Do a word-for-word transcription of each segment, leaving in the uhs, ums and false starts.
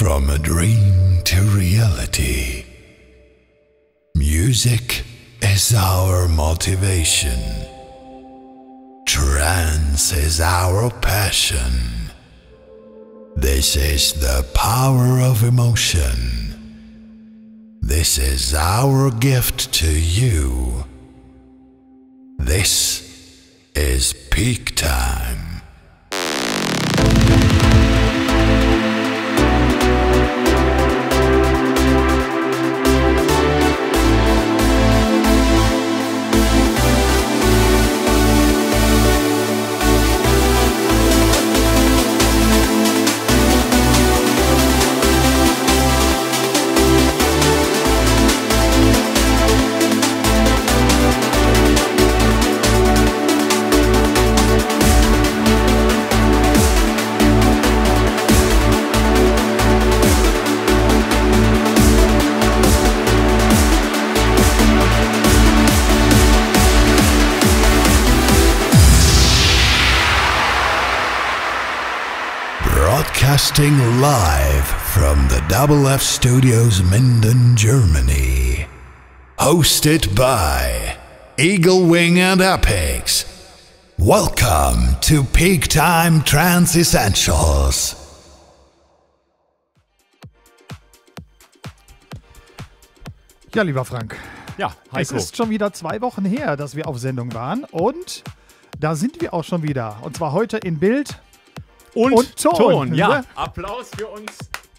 From a dream to reality. Music is our motivation. Trance is our passion. This is the power of emotion. This is our gift to you. This is Peak Time. Broadcasting live from the Double F Studios Minden, Germany. Hosted by Eagle Wing and Apex. Welcome to Peak Time Trance Essentials. Ja, lieber Frank. Ja, Heiko. Es ist schon wieder zwei Wochen her, dass wir auf Sendung waren. Und da sind wir auch schon wieder. Und zwar heute in Bild und, und Ton. Ton. Ja, Ja. Applaus für uns.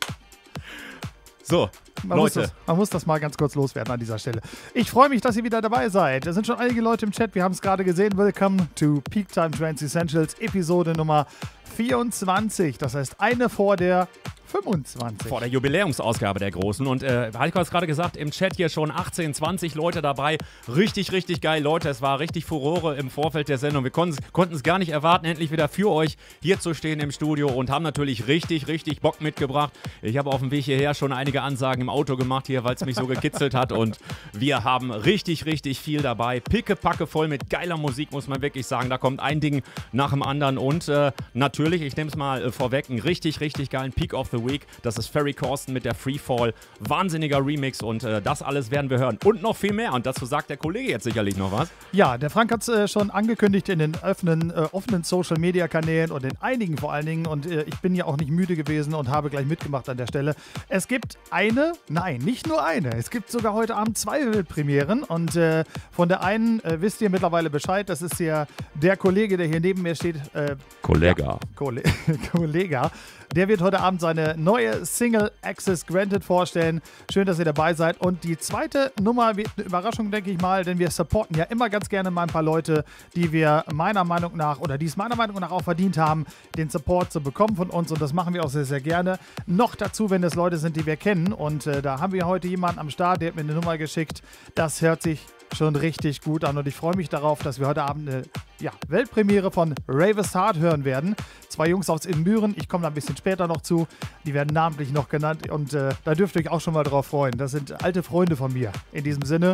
So, Man muss, Leute. das, man muss das mal ganz kurz loswerden an dieser Stelle. Ich freue mich, dass ihr wieder dabei seid. Es sind schon einige Leute im Chat. Wir haben es gerade gesehen. Welcome to Peak Time Trance Essentials, Episode Nummer vierundzwanzig. Das heißt, eine vor der fünfundzwanzig. Vor der Jubiläumsausgabe der Großen. Und äh, Heiko hat es gerade gesagt, im Chat hier schon achtzehn, zwanzig Leute dabei. Richtig, richtig geil, Leute. Es war richtig Furore im Vorfeld der Sendung. Wir konnten es gar nicht erwarten, endlich wieder für euch hier zu stehen im Studio und haben natürlich richtig, richtig Bock mitgebracht. Ich habe auf dem Weg hierher schon einige Ansagen im Auto gemacht hier, weil es mich so gekitzelt hat. Und wir haben richtig, richtig viel dabei. Pickepacke voll mit geiler Musik, muss man wirklich sagen. Da kommt ein Ding nach dem anderen. Und äh, natürlich, ich nehme es mal äh, vorweg, einen richtig, richtig geilen Peak of the Week. Das ist Ferry Corsten mit der Freefall. Wahnsinniger Remix und äh, das alles werden wir hören. Und noch viel mehr. Und dazu sagt der Kollege jetzt sicherlich noch was. Ja, der Frank hat es äh, schon angekündigt in den offenen, äh, offenen Social-Media-Kanälen und in einigen vor allen Dingen. Und äh, ich bin ja auch nicht müde gewesen und habe gleich mitgemacht an der Stelle. Es gibt eine, nein, nicht nur eine. Es gibt sogar heute Abend zwei Premieren. Und äh, von der einen äh, wisst ihr mittlerweile Bescheid. Das ist ja der Kollege, der hier neben mir steht. Äh, Kollega. Ja, Kolle Kollega. Der wird heute Abend seine neue Single Access Granted vorstellen. Schön, dass ihr dabei seid. Und die zweite Nummer wird eine Überraschung, denke ich mal, denn wir supporten ja immer ganz gerne mal ein paar Leute, die wir meiner Meinung nach oder die es meiner Meinung nach auch verdient haben, den Support zu bekommen von uns. Und das machen wir auch sehr, sehr gerne. Noch dazu, wenn es Leute sind, die wir kennen. Und äh, da haben wir heute jemanden am Start, der hat mir eine Nummer geschickt. Das hört sich schon richtig gut an und ich freue mich darauf, dass wir heute Abend eine ja, Weltpremiere von Rave's Heart hören werden. Zwei Jungs aus Ibbenbüren, ich komme da ein bisschen später noch zu, die werden namentlich noch genannt und äh, da dürft ihr euch auch schon mal drauf freuen. Das sind alte Freunde von mir. In diesem Sinne.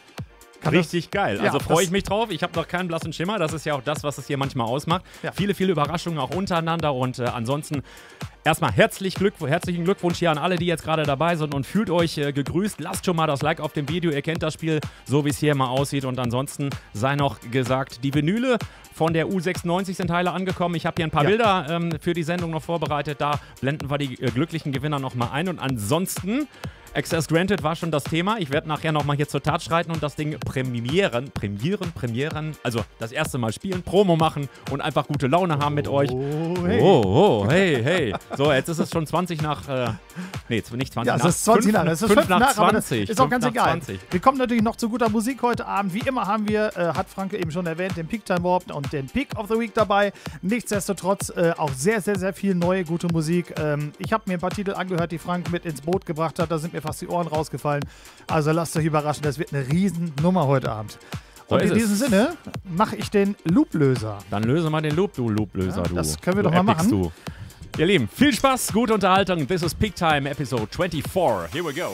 Richtig das, geil. Also ja, freue ich mich drauf. Ich habe noch keinen blassen Schimmer. Das ist ja auch das, was es hier manchmal ausmacht. Ja. Viele, viele Überraschungen auch untereinander. Und äh, ansonsten erstmal herzlich Glück, herzlichen Glückwunsch hier an alle, die jetzt gerade dabei sind. Und fühlt euch äh, gegrüßt. Lasst schon mal das Like auf dem Video. Ihr kennt das Spiel, so wie es hier mal aussieht. Und ansonsten sei noch gesagt, die Vinyle von der U sechsundneunzig sind Teile angekommen. Ich habe hier ein paar ja. Bilder ähm, für die Sendung noch vorbereitet. Da blenden wir die äh, glücklichen Gewinner nochmal ein. Und ansonsten Access Granted war schon das Thema. Ich werde nachher nochmal hier zur Tat schreiten und das Ding premieren, premieren, premieren, also das erste Mal spielen, Promo machen und einfach gute Laune haben mit euch. Oh, hey. Oh, oh, hey, hey. So, jetzt ist es schon zwanzig nach, äh, nee, nicht zwanzig ja, nach. es ist zwanzig nach, es ist fünf nach zwanzig. Ist auch ganz egal. zwanzig. Wir kommen natürlich noch zu guter Musik heute Abend. Wie immer haben wir, äh, hat Frank eben schon erwähnt, den Peak Time Warp und den Peak of the Week dabei. Nichtsdestotrotz äh, auch sehr, sehr, sehr viel neue gute Musik. Ähm, ich habe mir ein paar Titel angehört, die Frank mit ins Boot gebracht hat. Da sind mir fast die Ohren rausgefallen. Also lasst euch überraschen, das wird eine Riesennummer heute Abend. So und in ist diesem es. Sinne mache ich den Looplöser. Dann löse mal den Loop, du Looplöser, Ja, du. das können wir du doch mal Epics, machen. Du. Ihr Lieben, viel Spaß, gute Unterhaltung. This is Peak Time Episode twenty-four. Here we go.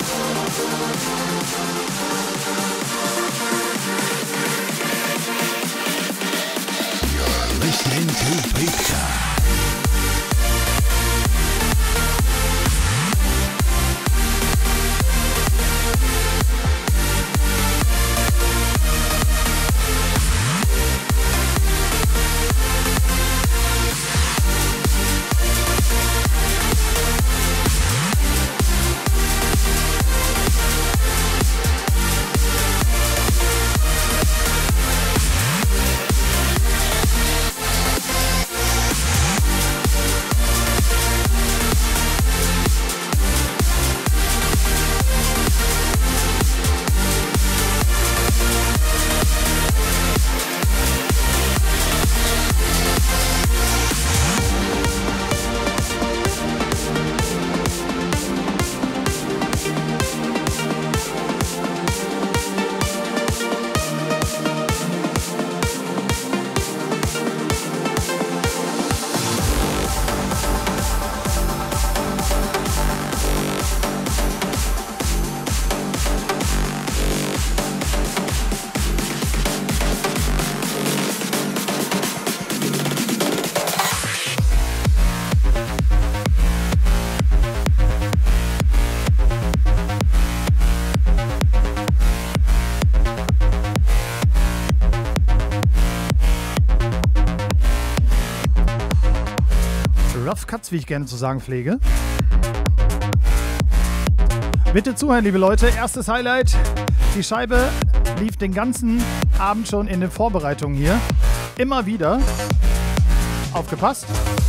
Listening to Pizza. Rough Cuts, wie ich gerne zu sagen pflege. Bitte zuhören, liebe Leute. Erstes Highlight. Die Scheibe lief den ganzen Abend schon in den Vorbereitungen hier. Immer wieder. Aufgepasst.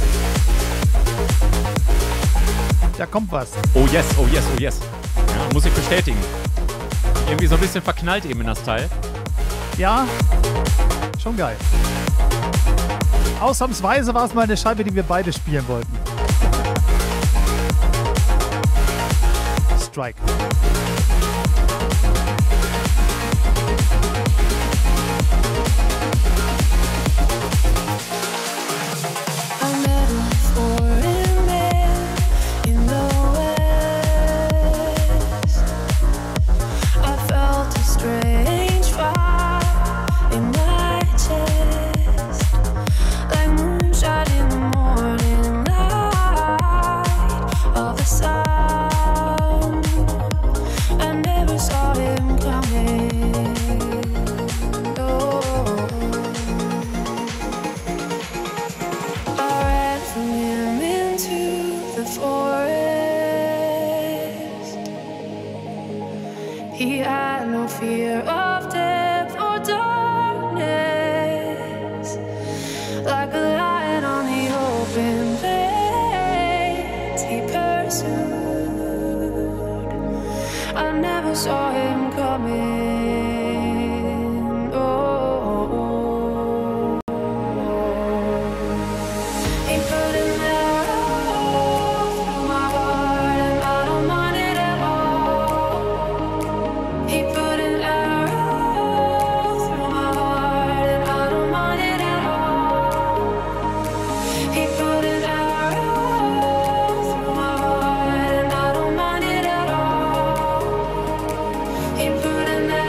Da kommt was. Oh yes, oh yes, oh yes. Ja, muss ich bestätigen. Irgendwie so ein bisschen verknallt eben in das Teil. Ja, schon geil. Ausnahmsweise war es mal eine Scheibe, die wir beide spielen wollten. Strike. He had no fear of death or darkness, like a lion on the open plains. He pursued. I never saw him coming. Oh, oh, oh. He put an arrow through my heart, and I don't mind it at all. He put an arrow through my heart, and I don't mind it at all. He put an arrow through my heart, and I don't mind it at all. He put an arrow.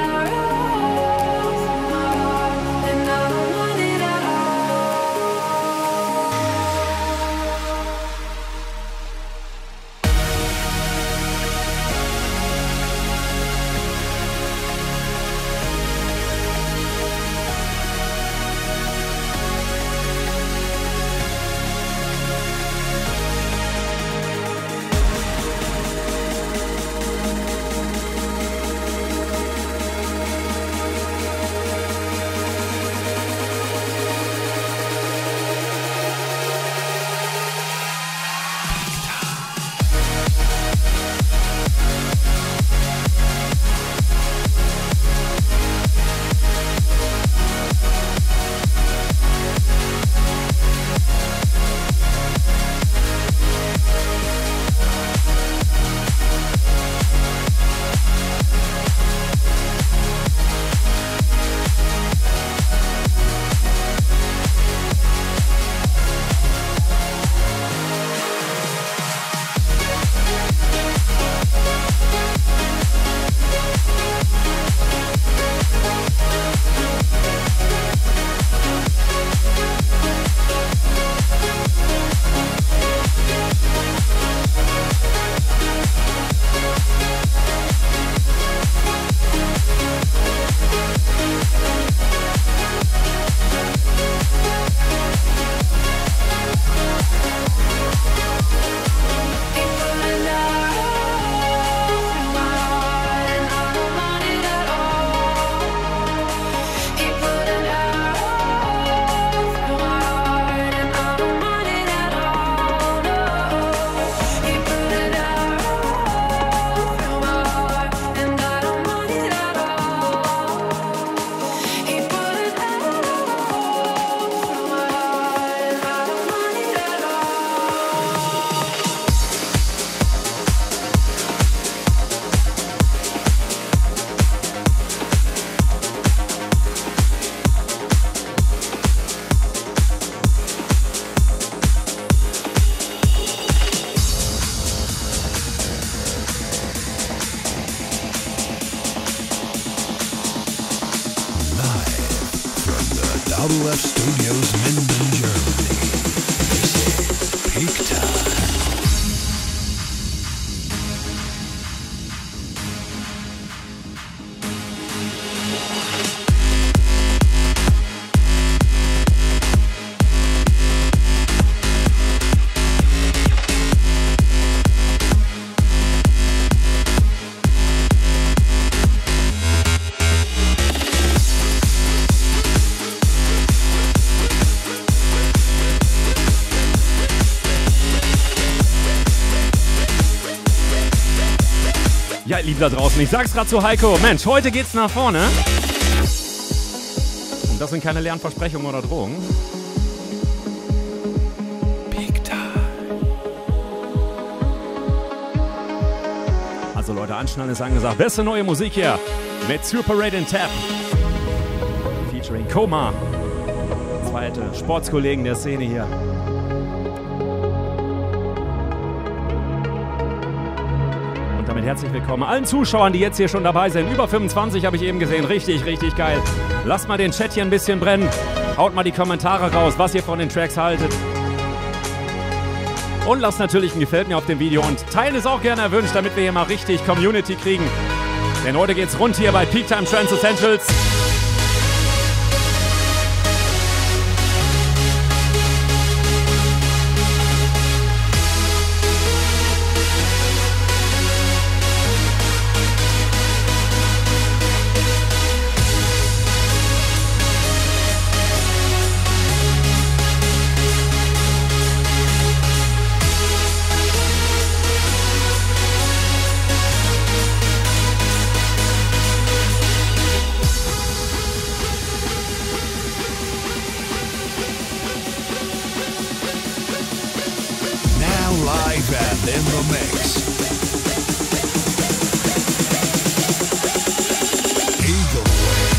Double F Studios, Minden, Germany. This is Peak Time. Ja, lieb da draußen, ich sag's grad zu Heiko. Mensch, heute geht's nach vorne. Und das sind keine leeren Versprechungen oder Drohungen. Peak Time. Also Leute, anschnallen ist angesagt. Beste neue Musik hier mit Super Raid and Tap. Featuring Koma. Zweite Sportskollegen der Szene hier. Herzlich willkommen allen Zuschauern, die jetzt hier schon dabei sind. Über fünfundzwanzig habe ich eben gesehen. Richtig, richtig geil. Lasst mal den Chat hier ein bisschen brennen. Haut mal die Kommentare raus, was ihr von den Tracks haltet. Und lasst natürlich ein Gefällt mir auf dem Video. Und teilen ist auch gerne erwünscht, damit wir hier mal richtig Community kriegen. Denn heute geht's rund hier bei Peak Time Trance Essentials. Live and in the mix. Eagle Way.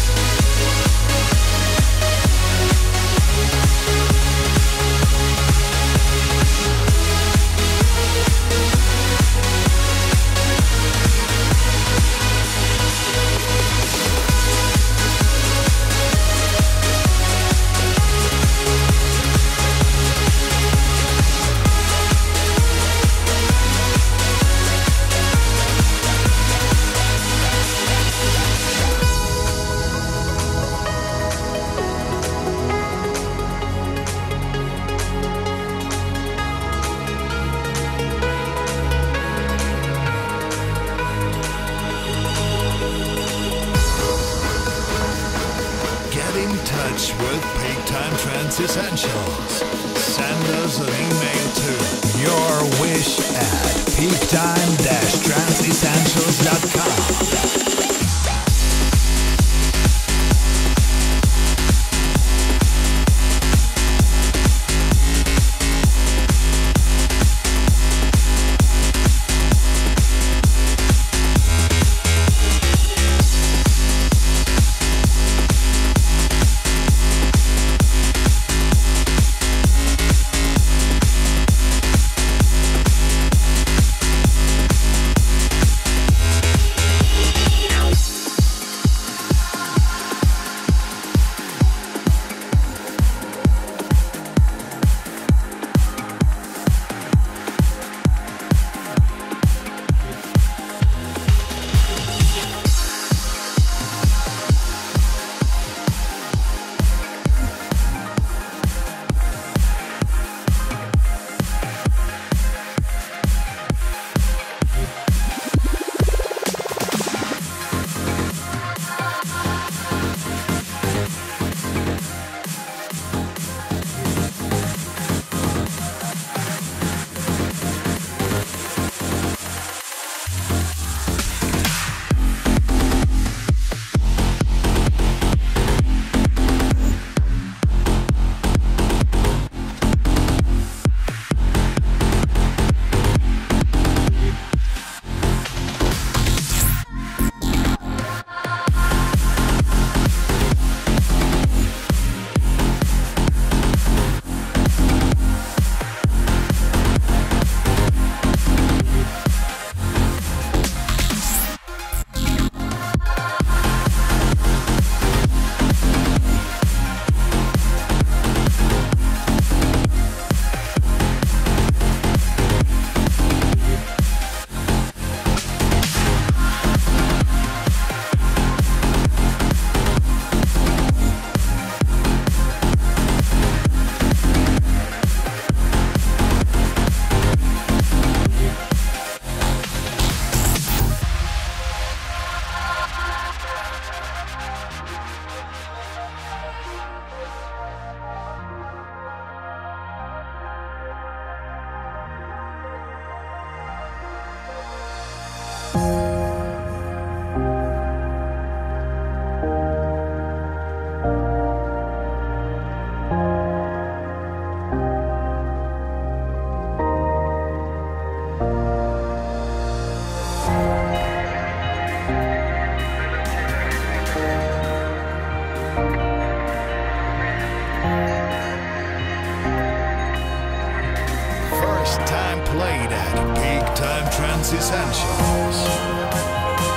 With Peak Time Trance Essentials. Send us an email to your wish at peak time dash trance essentials dot com. First time played at Peak Time Trance Essentials.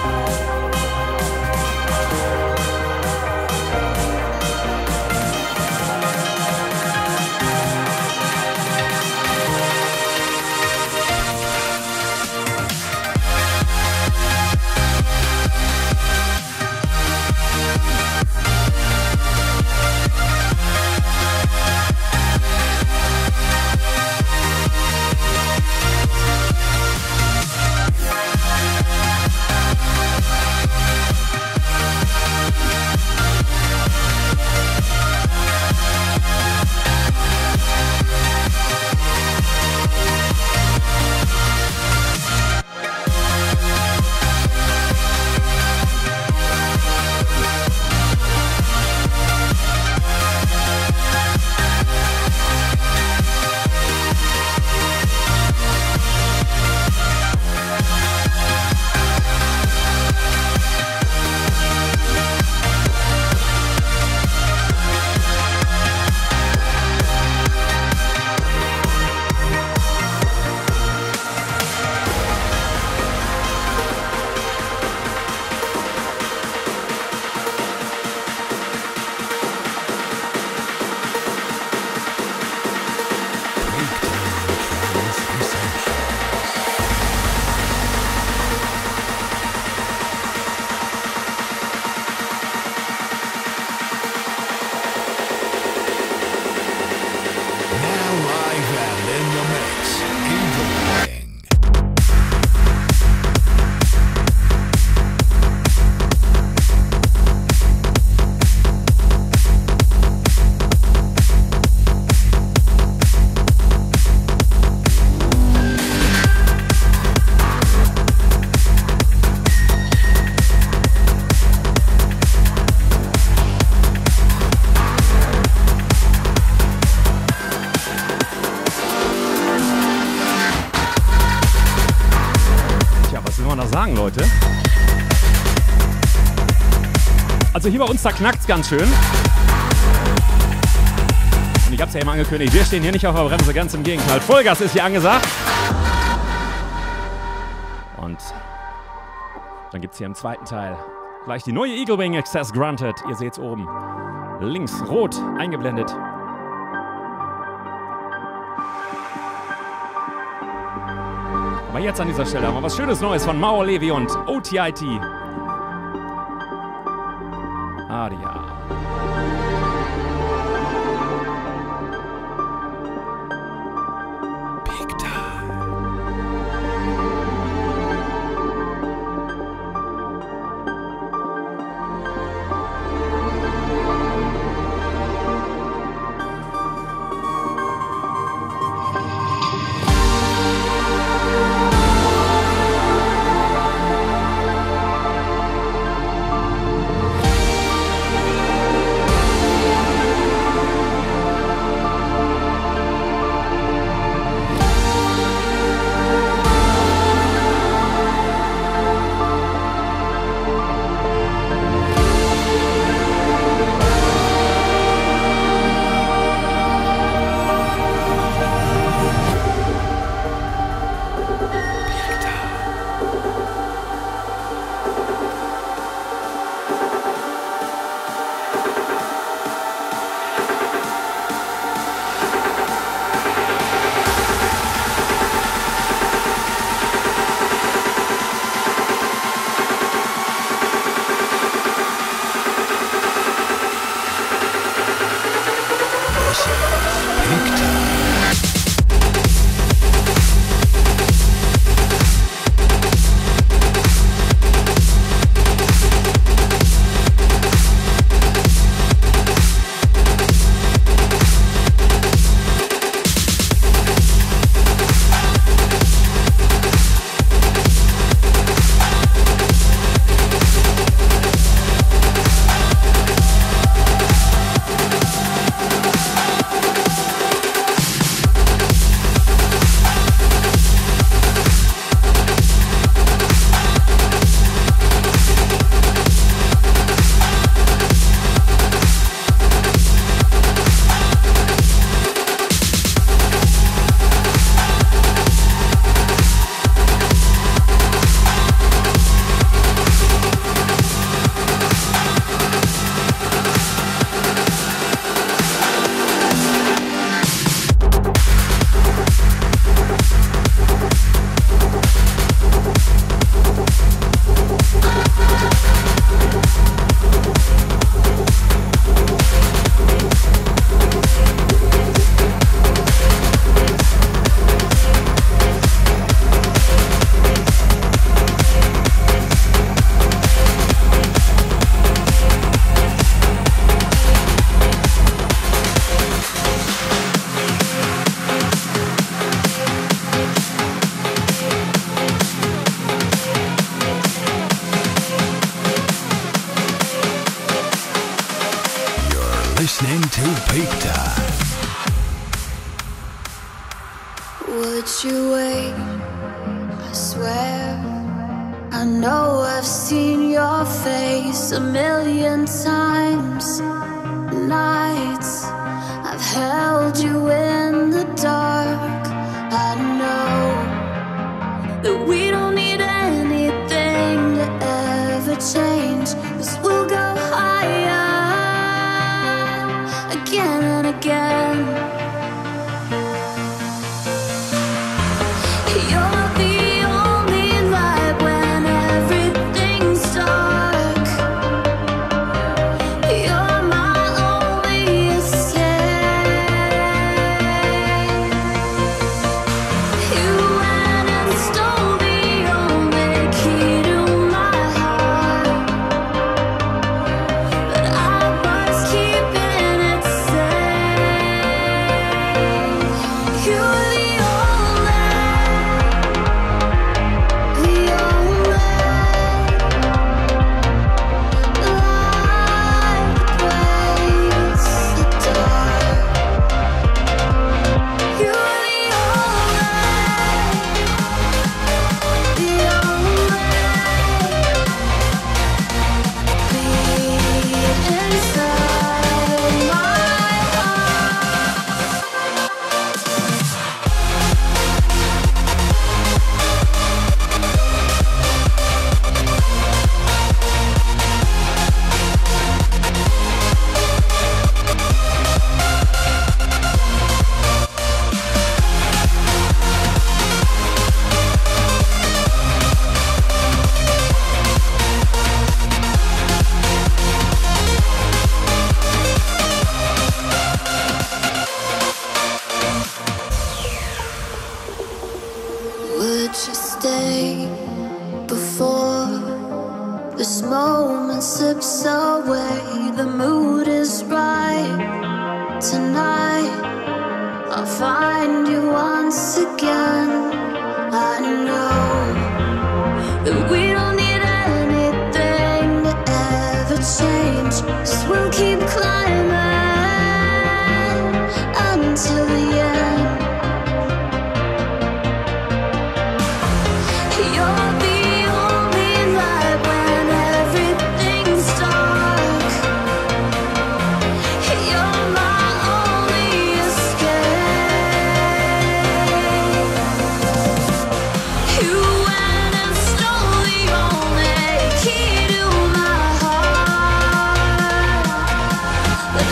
sagen, Leute. Also hier bei uns, da knackt's ganz schön. Und ich hab's ja eben angekündigt, wir stehen hier nicht auf der Bremse, ganz im Gegenteil. Vollgas ist hier angesagt. Und dann gibt's hier im zweiten Teil gleich die neue Eaglewing Access Granted. Ihr seht's oben. Links rot eingeblendet. Aber jetzt an dieser Stelle haben wir was Schönes Neues von Maor Levi und O T I T. Adia. Big time. listening to Peak Time. Would you wait? I swear I know I've seen your face a million times. Nights I've held you in the dark. I know that we don't need anything to ever change, 'cause we'll go higher again and again. You're the only light when everything's dark. You're my only escape. You went and stole the only key to my heart, but I was keeping it safe. You're the only, the only light breaks the dark. You're the only, the only beat inside my Would you stay before this moment slips away? The mood is right tonight. I'll find you once again. I know that we don't need anything to ever change, 'cause we'll keep climbing until the end. You're the only light when everything's dark. You're my only escape. You went and stole the only key to my heart, but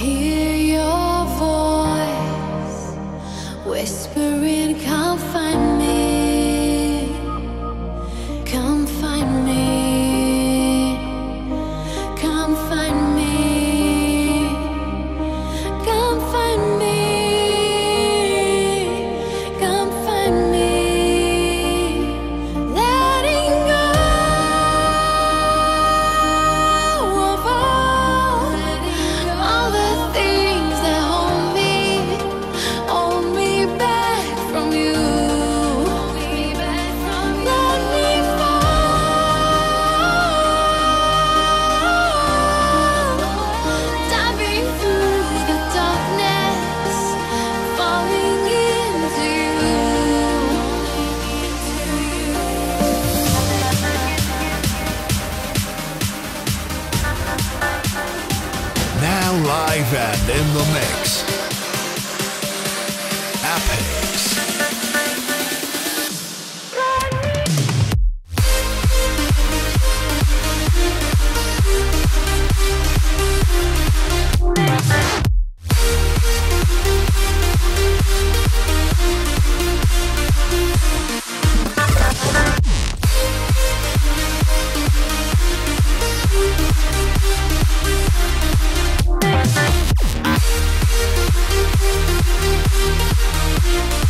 hear your voice whispering, come find me, come find me, come find me, come find me, come find me. Letting go of all, all the things that hold me, hold me back from you. Let me fall, diving through the darkness, falling into you. Now live and in the mix. Apex. We'll be right back.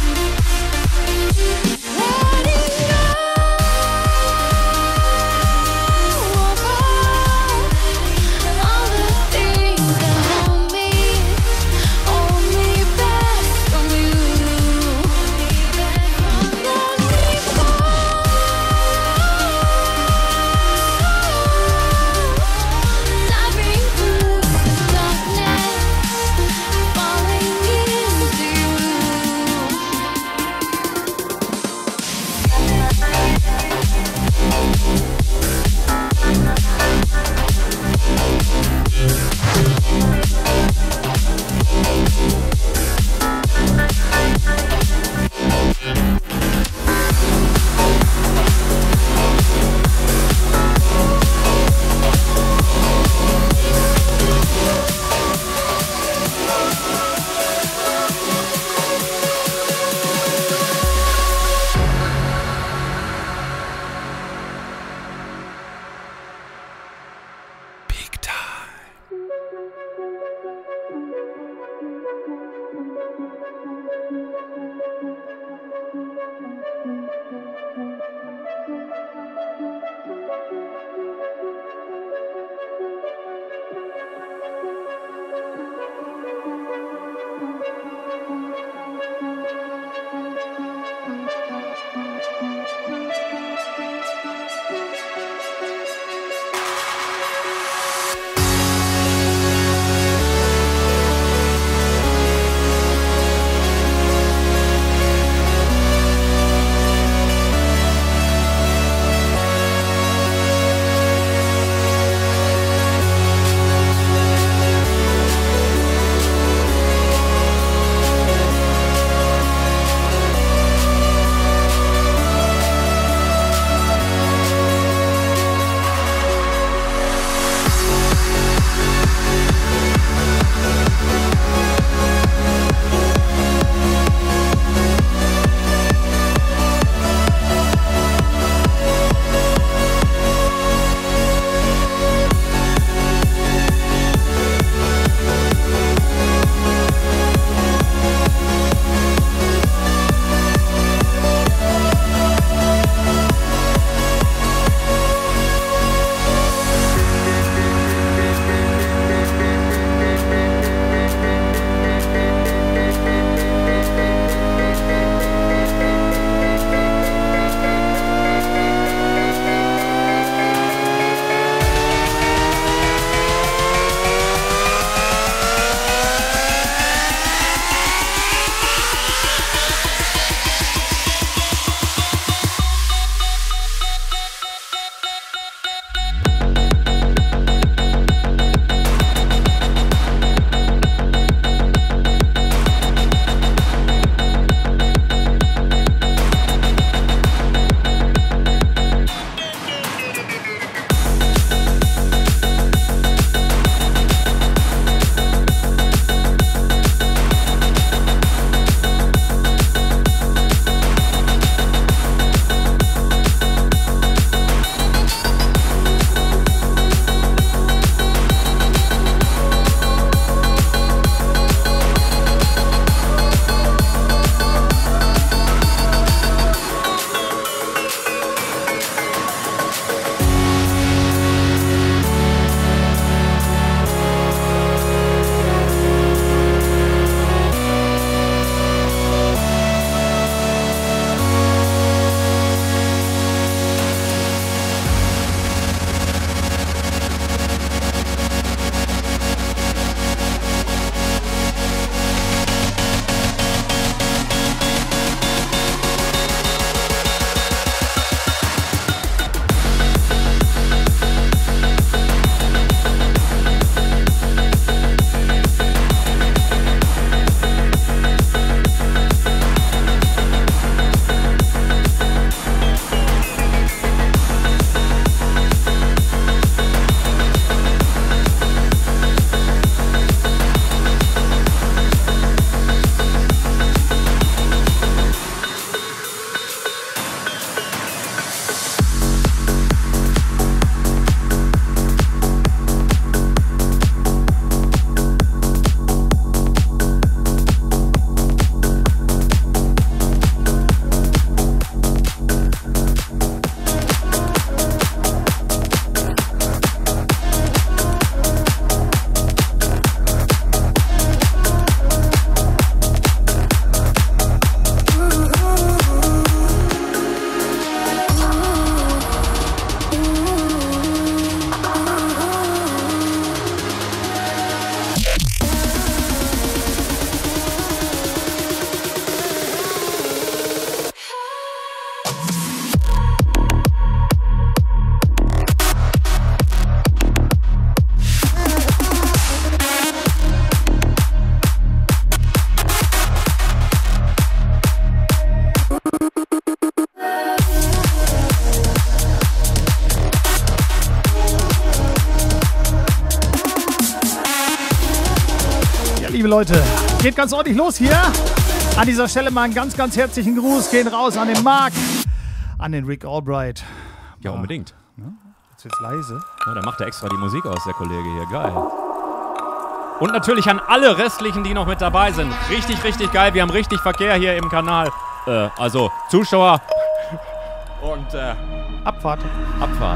Leute. Geht ganz ordentlich los hier. An dieser Stelle mal einen ganz, ganz herzlichen Gruß. Gehen raus an den Marc, an den Rick Albright. Ja, unbedingt. Jetzt wird's leise. Ja, da macht er extra die Musik aus, der Kollege hier. Geil. Und natürlich an alle Restlichen, die noch mit dabei sind. Richtig, richtig geil. Wir haben richtig Verkehr hier im Kanal. Äh, also Zuschauer und äh, Abfahrt. Abfahrt.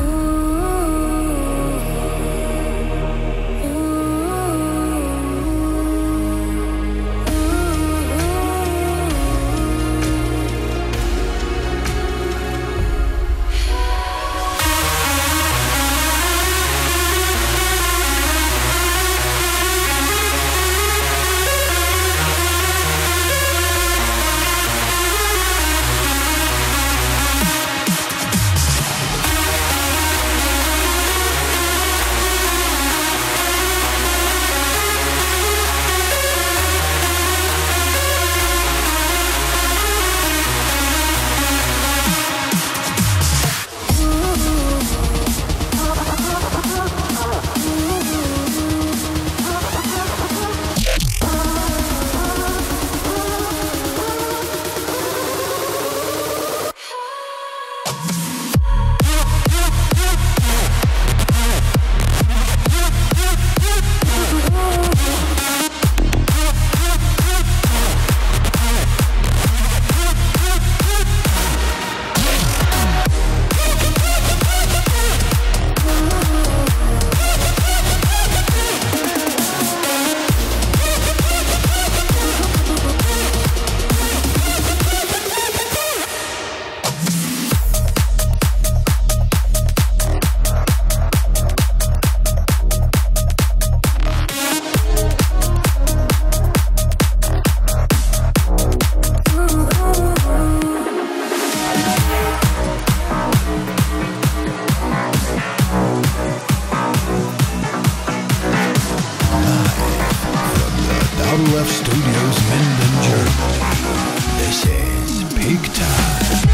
Left Studios, Minden, Germany. This is Peak Time.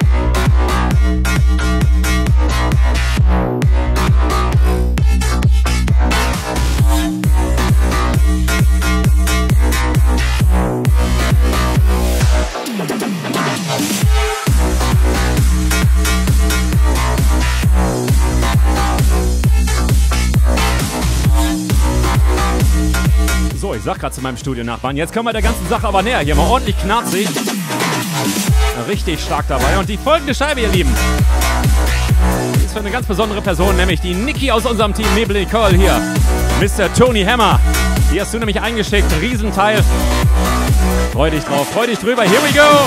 So, ich sag gerade zu meinem Studio-Nachbarn, jetzt kommen wir der ganzen Sache aber näher. Hier mal ordentlich knarzig. Richtig stark dabei. Und die folgende Scheibe, ihr Lieben, die ist für eine ganz besondere Person, nämlich die Niki aus unserem Team Nebel Nicole hier. Mister Tony Hammer. Die hast du nämlich eingeschickt. Riesenteil. Freu dich drauf, freu dich drüber. Here we go!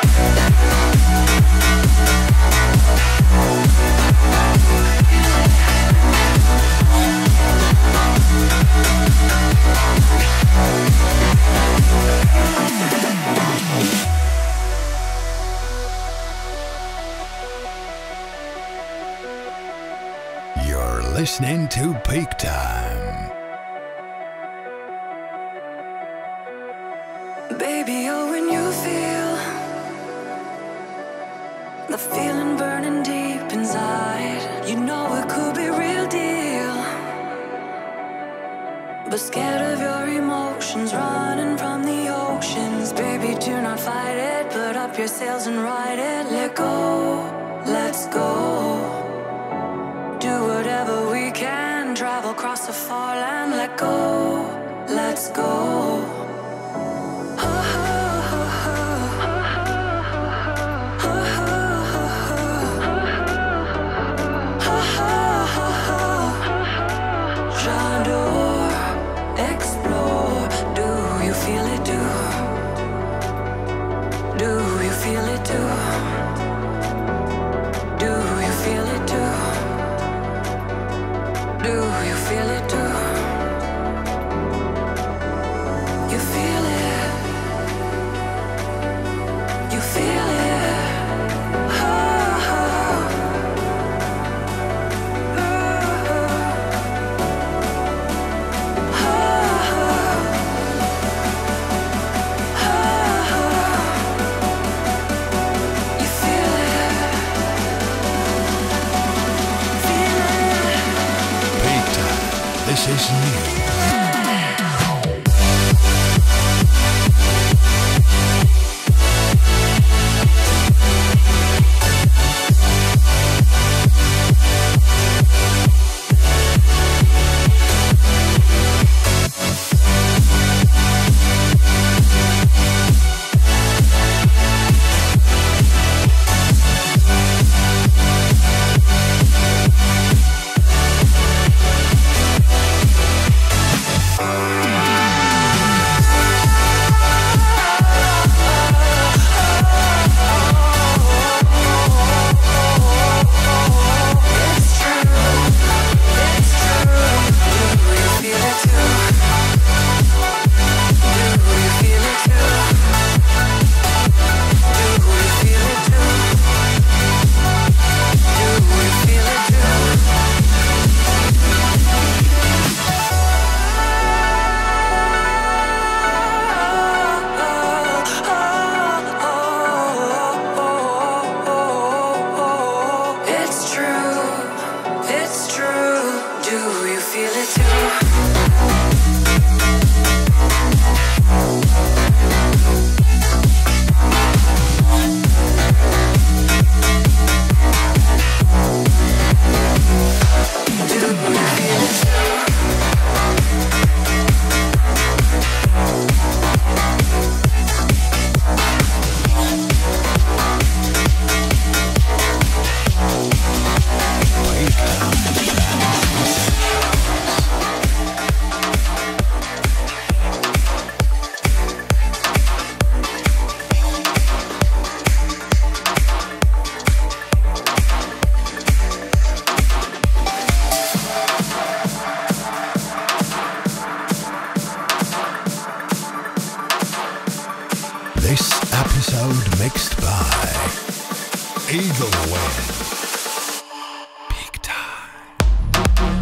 Listening to Peak Time. Baby, oh, when you feel the feeling burning deep inside, you know it could be real deal. But scared of your emotions, running from the oceans. Baby, do not fight it, put up your sails and ride it. Let go, let's go. Do whatever we can, travel across the far land. Let go, let's go. J'adore, explore. Do you feel it too? Do you feel it too? Do you feel it too? Do you feel it too? You feel it. You feel it. Oh, oh. This is new. This episode mixed by Eagle Wind. Peak time.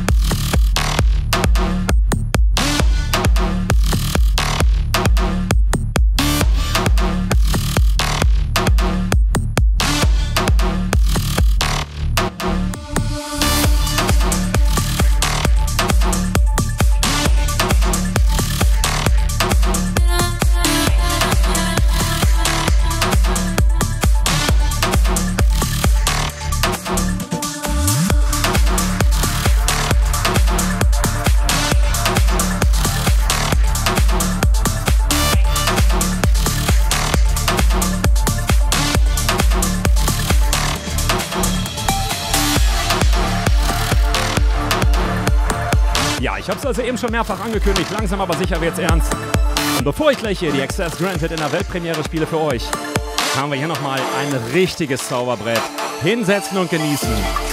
Ich habe es also eben schon mehrfach angekündigt, langsam aber sicher wird's ernst. Und bevor ich gleich hier die Access Granted in der Weltpremiere spiele für euch, haben wir hier nochmal ein richtiges Zauberbrett. Hinsetzen und genießen.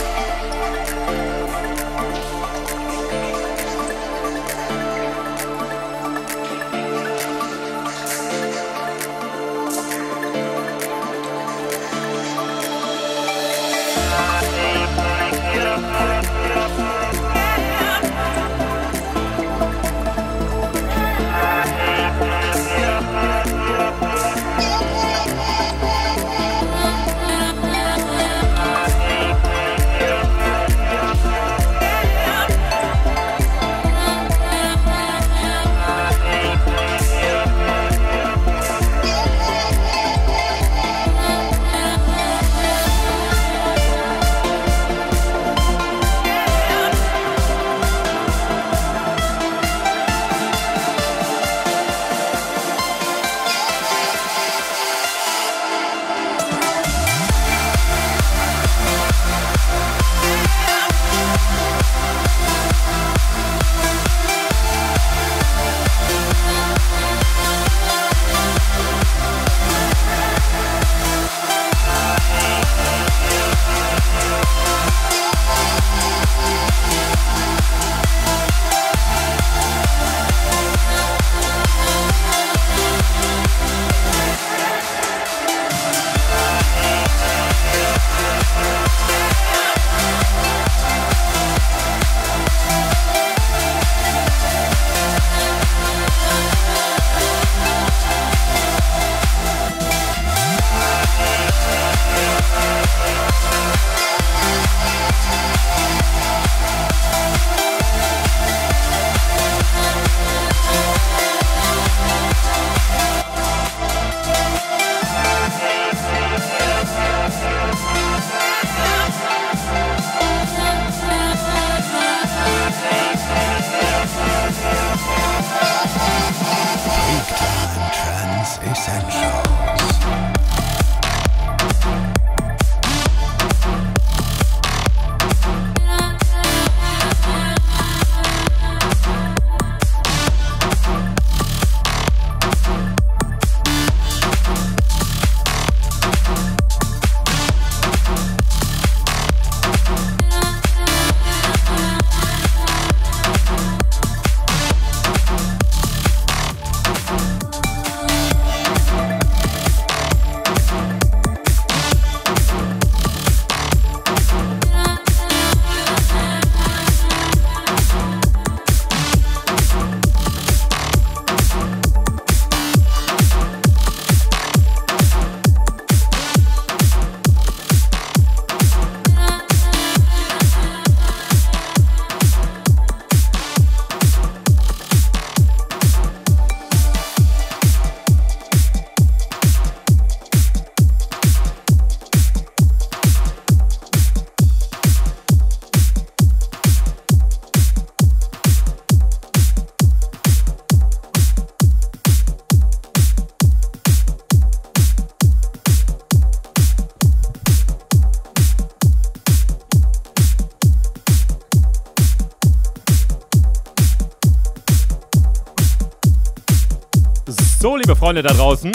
So, liebe Freunde da draußen.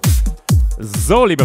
So, liebe...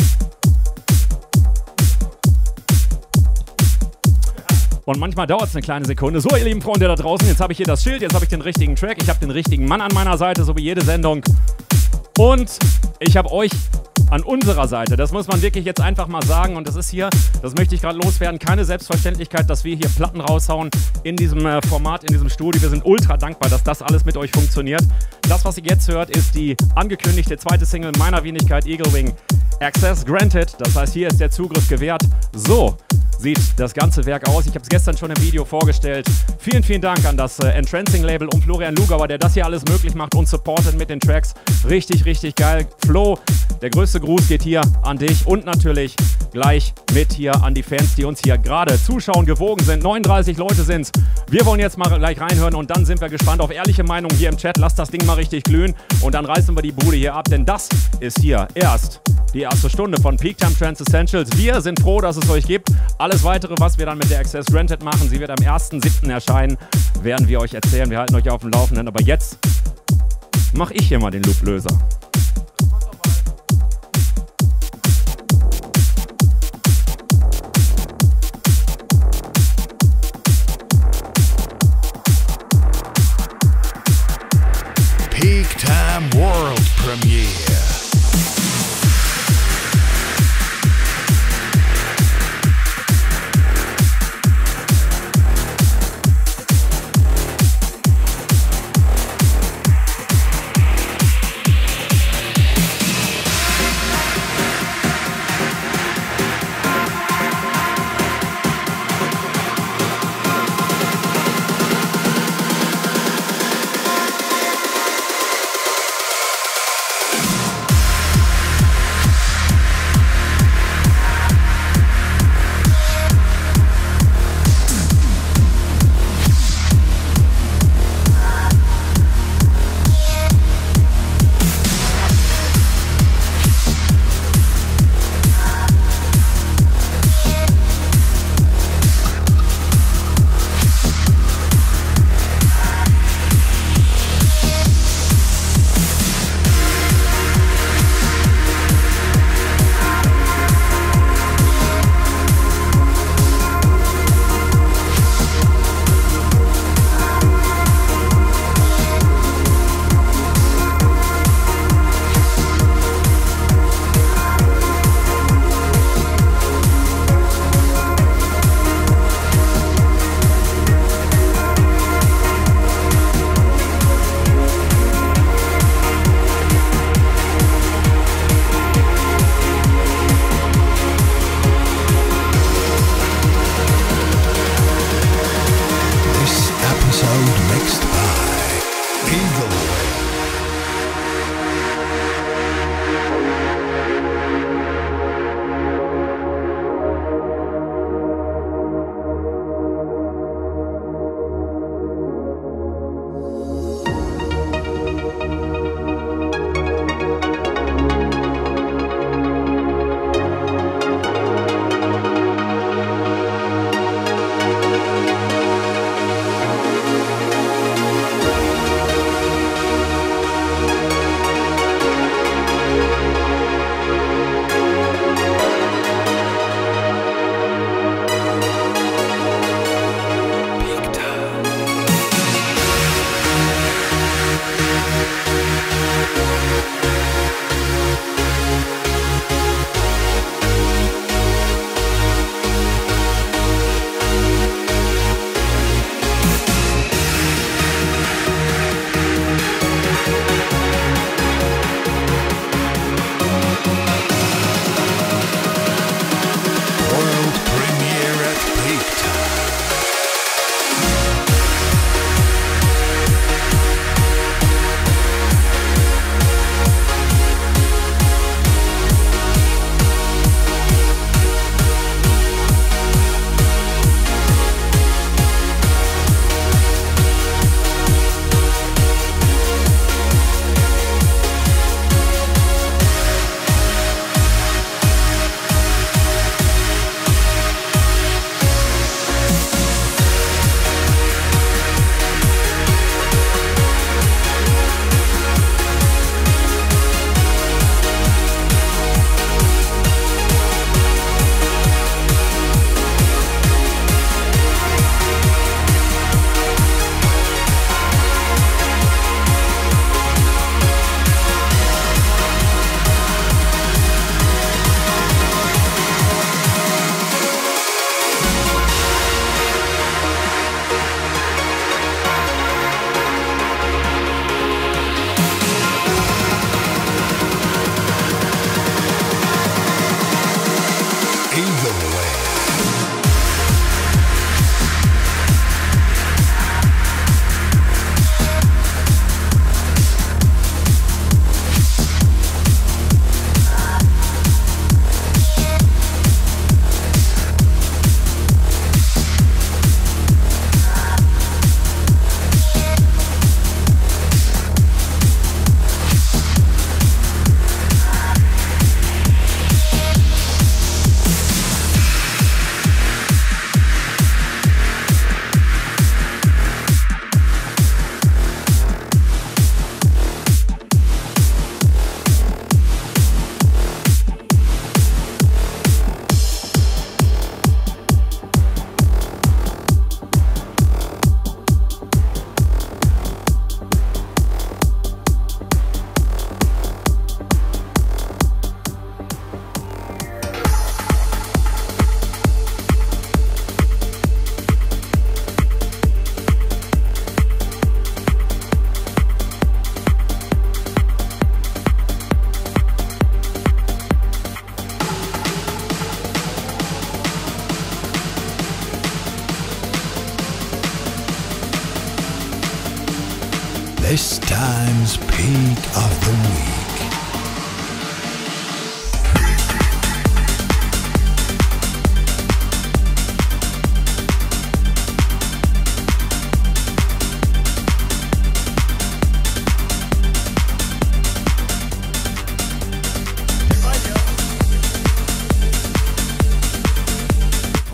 Und manchmal dauert es eine kleine Sekunde. So, ihr lieben Freunde da draußen, jetzt habe ich hier das Schild, jetzt habe ich den richtigen Track, ich habe den richtigen Mann an meiner Seite, so wie jede Sendung. Und Ich habe euch an unserer Seite, das muss man wirklich jetzt einfach mal sagen, und das ist hier, das möchte ich gerade loswerden, keine Selbstverständlichkeit, dass wir hier Platten raushauen in diesem äh, Format, in diesem Studio. Wir sind ultra dankbar, dass das alles mit euch funktioniert. Das, was ihr jetzt hört, ist die angekündigte zweite Single meiner Wenigkeit, Eagle Wing. Access granted, das heißt, hier ist der Zugriff gewährt. So sieht das ganze Werk aus. Ich habe es gestern schon im Video vorgestellt. Vielen, vielen Dank an das äh, Entrancing-Label und Florian Lugauer, der das hier alles möglich macht und supportet mit den Tracks. Richtig, richtig geil. Flo, der größte Gruß geht hier an dich und natürlich gleich mit hier an die Fans, die uns hier gerade zuschauen, gewogen sind. neununddreißig Leute sind's. Wir wollen jetzt mal gleich reinhören und dann sind wir gespannt auf ehrliche Meinungen hier im Chat. Lasst das Ding mal richtig glühen und dann reißen wir die Bude hier ab, denn das ist hier erst die erste Stunde von Peak Time Trance Essentials. Wir sind froh, dass es euch gibt. Alles Weitere, was wir dann mit der Access Granted machen, sie wird am ersten siebten erscheinen, werden wir euch erzählen. Wir halten euch auf dem Laufenden. Aber jetzt mache ich hier mal den Looplöser. Peak Time World Premiere.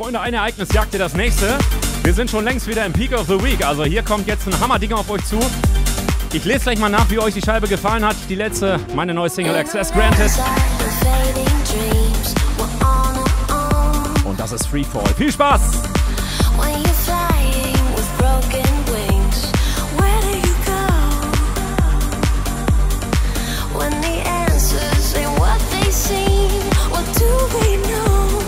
Freunde, ein Ereignis jagt dir das nächste. Wir sind schon längst wieder im Peak of the Week. Also hier kommt jetzt ein Hammerding auf euch zu. Ich lese gleich mal nach, wie euch die Scheibe gefallen hat. Die letzte, meine neue Single Access Granted. Und das ist Freefall. Viel Spaß! When you're flying with broken wings, where do you go? When the answers ain't what they seem, what do we know?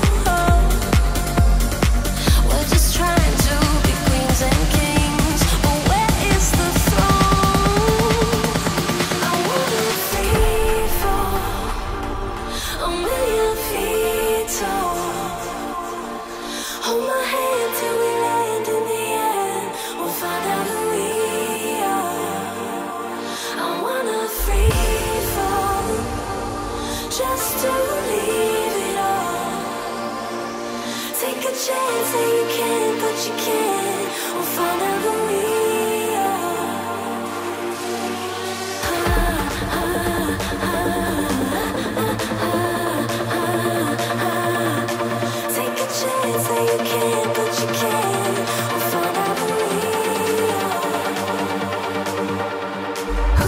We're just trying to be queens and kings, but where is the throne? I wanna free fall, a million feet tall. Hold my hand till we land in the end. We'll find out who we are. I wanna free fall, just to leave it all. Take a chance that you can, but you can't. We'll find out who we are. Ah, ah, ah, ah, ah, ah. Take a chance that you can, but you can't. We'll find out who we are.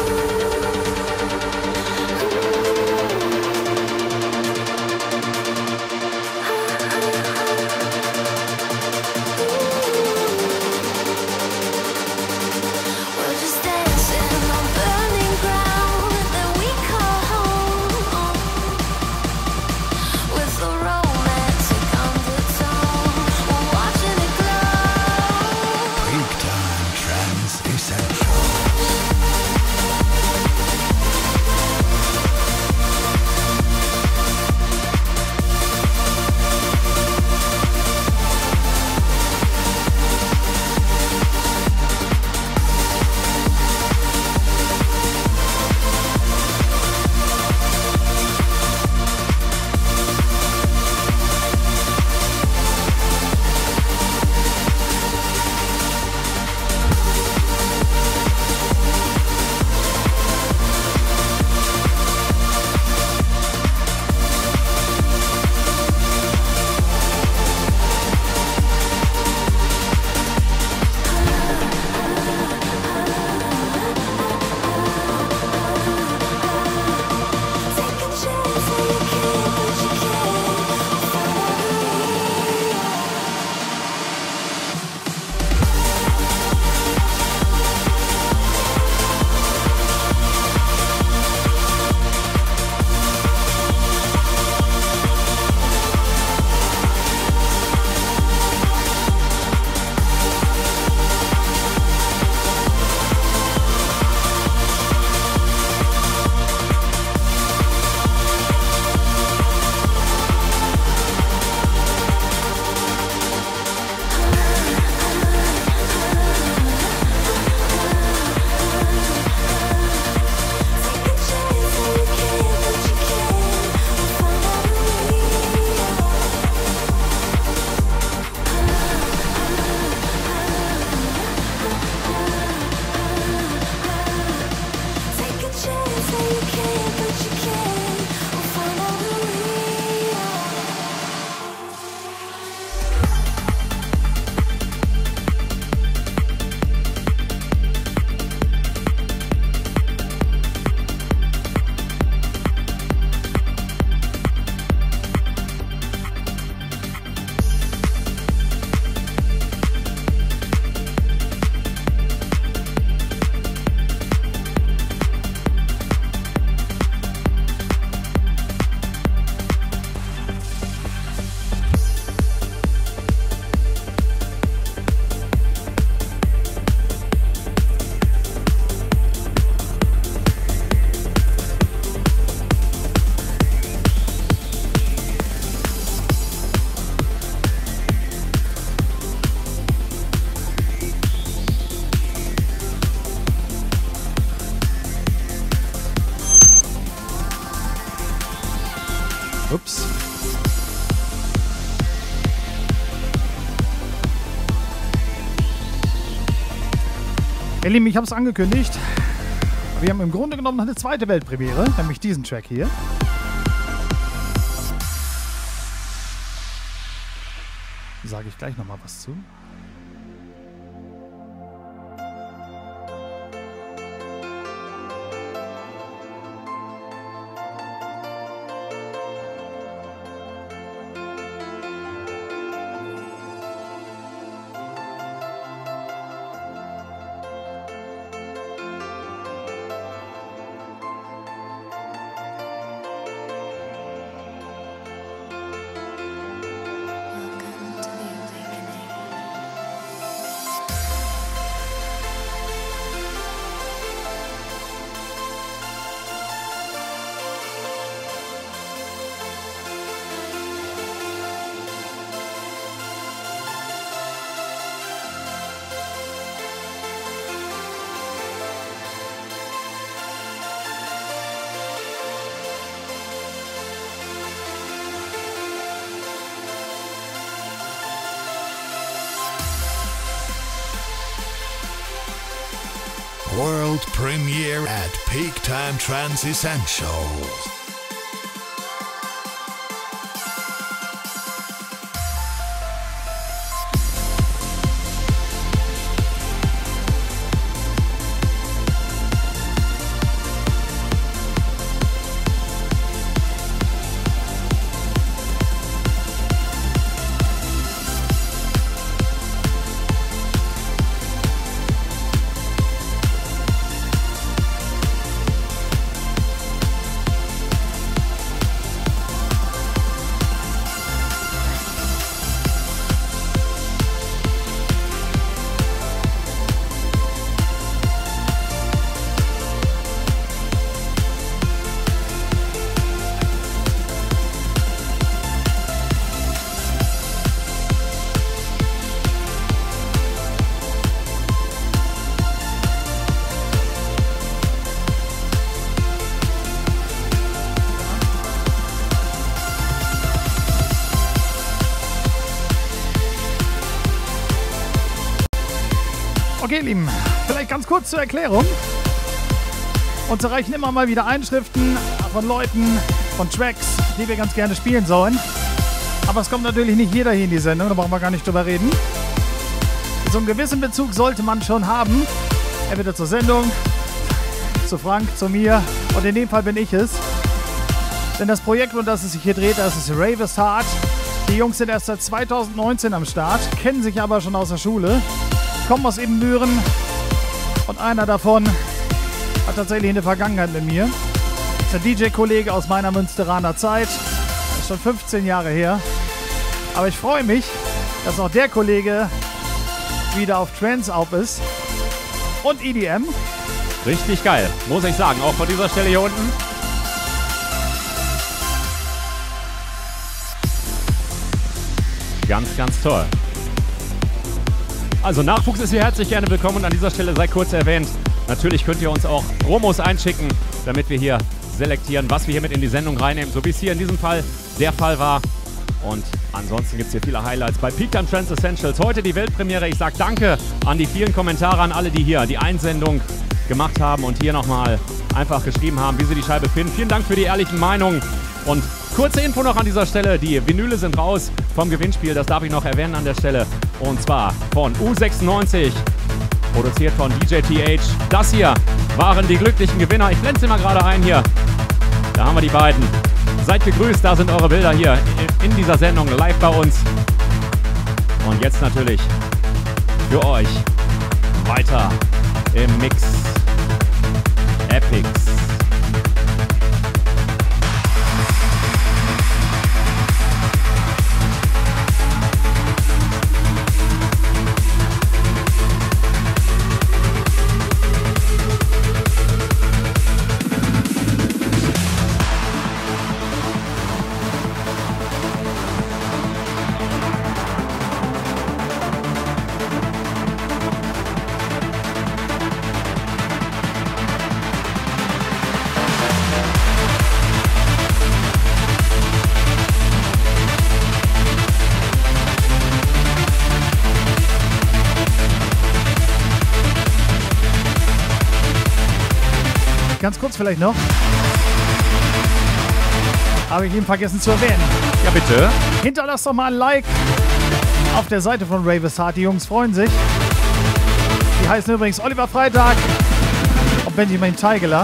We're just dancing on burning ground that we call home, with the romantic undertone. We're watching it glow. Big Time Trance Essentials. Take a chance that you can, but you can't. We'll find out who we are. Take a chance that you can, but you can't. We'll find out who we are. Take a chance that you can, but you can't. We'll find out who we Ups. Ihr Lieben, ich habe es angekündigt. Wir haben im Grunde genommen noch eine zweite Weltpremiere, nämlich diesen Track hier. Sage ich gleich nochmal was zu. Welcome to the awakening. World premiere at Peak Time Trance Essentials. Okay, ihr Lieben, vielleicht ganz kurz zur Erklärung. Uns erreichen immer mal wieder Einschriften von Leuten, von Tracks, die wir ganz gerne spielen sollen. Aber es kommt natürlich nicht jeder hier in die Sendung, da brauchen wir gar nicht drüber reden. So einen gewissen Bezug sollte man schon haben. Entweder zur Sendung, zu Frank, zu mir und in dem Fall bin ich es. Denn das Projekt, um das es sich hier dreht, das ist Ravest Heart. Die Jungs sind erst seit zweitausendneunzehn am Start, kennen sich aber schon aus der Schule, kommen aus Ibbenbüren und einer davon hat tatsächlich eine Vergangenheit mit mir. Das ist ein D J-Kollege aus meiner Münsteraner Zeit. Das ist schon fünfzehn Jahre her. Aber ich freue mich, dass auch der Kollege wieder auf Trance auf ist und E D M. Richtig geil, muss ich sagen. Auch von dieser Stelle hier unten. Ganz, ganz toll. Also Nachwuchs ist hier herzlich gerne willkommen und an dieser Stelle sei kurz erwähnt, natürlich könnt ihr uns auch Promos einschicken, damit wir hier selektieren, was wir hier mit in die Sendung reinnehmen, so wie es hier in diesem Fall der Fall war. Und ansonsten gibt es hier viele Highlights bei Peak Time Trance Essentials. Heute die Weltpremiere. Ich sage danke an die vielen Kommentare, an alle, die hier die Einsendung gemacht haben und hier nochmal einfach geschrieben haben, wie sie die Scheibe finden. Vielen Dank für die ehrlichen Meinungen. Und kurze Info noch an dieser Stelle, die Vinyle sind raus vom Gewinnspiel, das darf ich noch erwähnen an der Stelle. Und zwar von U sechsundneunzig, produziert von D J T H. Das hier waren die glücklichen Gewinner. Ich blende sie mal gerade ein hier. Da haben wir die beiden. Seid gegrüßt, da sind eure Bilder hier in dieser Sendung live bei uns. Und jetzt natürlich für euch weiter im Mix. Epics. Ganz kurz vielleicht noch. Habe ich eben vergessen zu erwähnen. Ja, bitte. Hinterlasst doch mal ein Like auf der Seite von Ravers Heart. Die Jungs freuen sich. Die heißen übrigens Oliver Freitag und Benjamin Teigeler.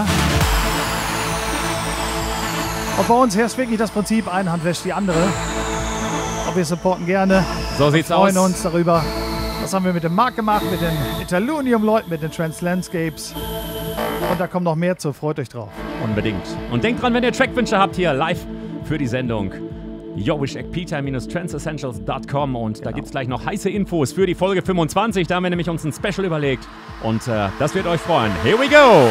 Und bei uns herrscht wirklich das Prinzip, eine Hand wäscht die andere. Und wir supporten gerne. So sieht's Wir freuen aus. uns darüber. Das haben wir mit dem Marc gemacht, mit den Italunium-Leuten, mit den Trans Landscapes. Und da kommt noch mehr zu. Freut euch drauf. Unbedingt. Und denkt dran, wenn ihr Trackwünsche habt, hier live für die Sendung. Your Wish at p time dash trans essentials dot com und da gibt es gleich noch heiße Infos für die Folge fünfundzwanzig. Da haben wir nämlich uns ein Special überlegt und äh, das wird euch freuen. Here we go!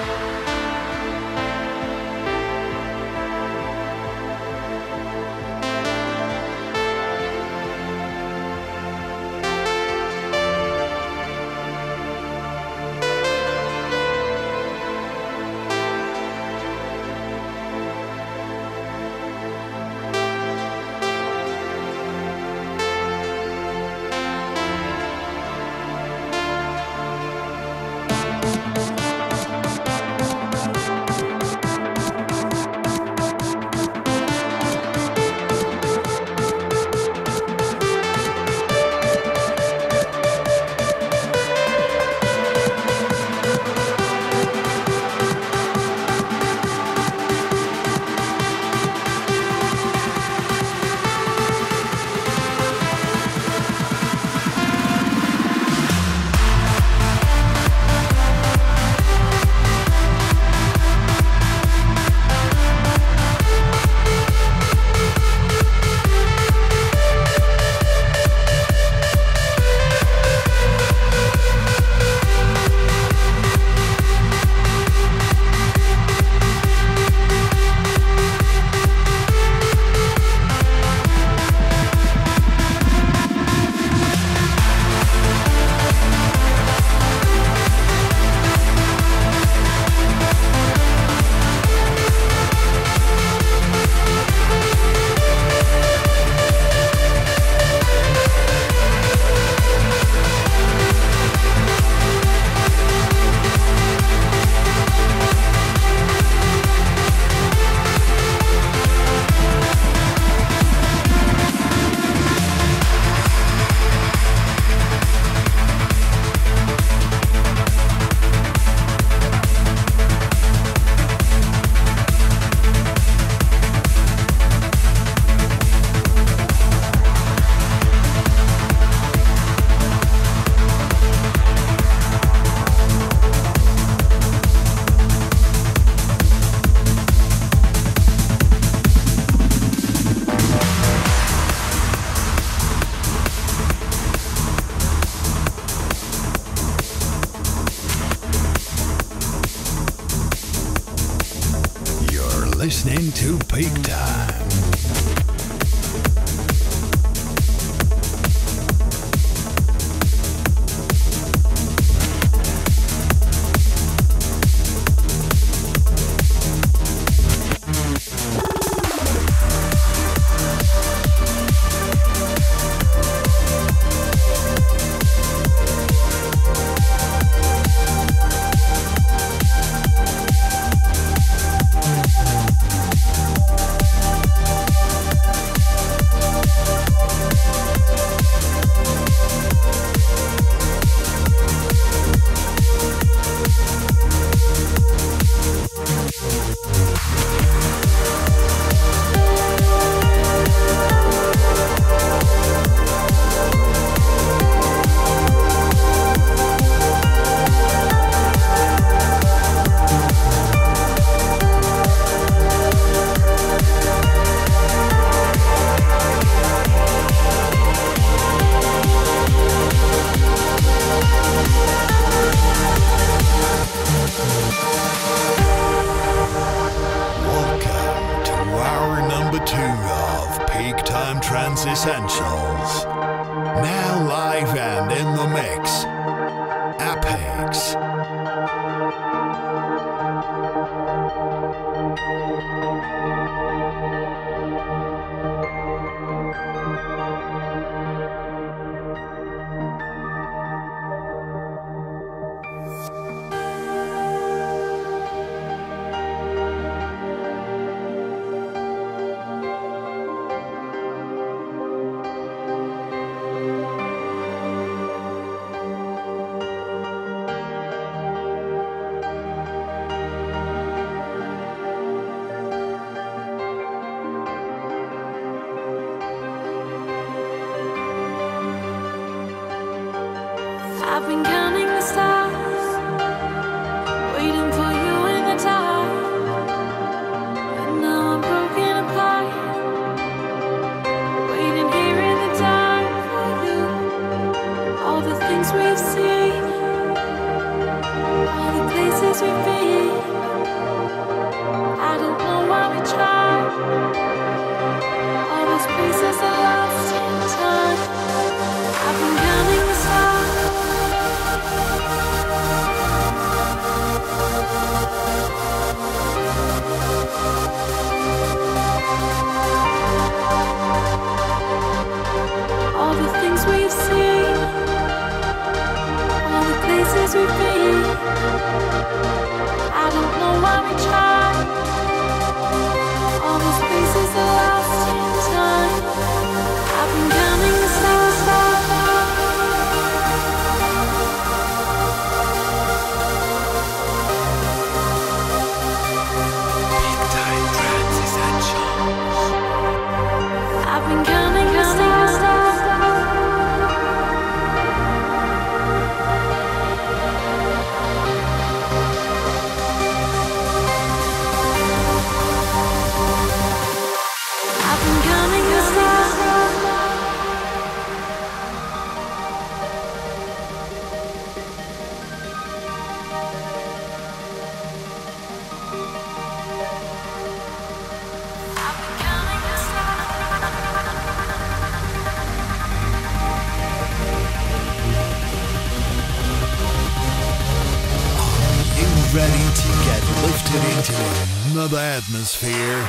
listening to Peak Time. Essentials. Now live and in the mix. Apex. I've been counting the stars, waiting for you in the dark, and now I'm broken apart, waiting here in the dark for you. All the things we've seen, all the places we've been, I don't know why we tried. All those places are lost in time. I've been counting the stars. All the things we've seen, all the places we've been, I don't know why we tried. All those places are lost in time. I've been counting the stars. I've been counting the stars. I've been counting the stars. I've been counting the You ready to get lifted into another atmosphere?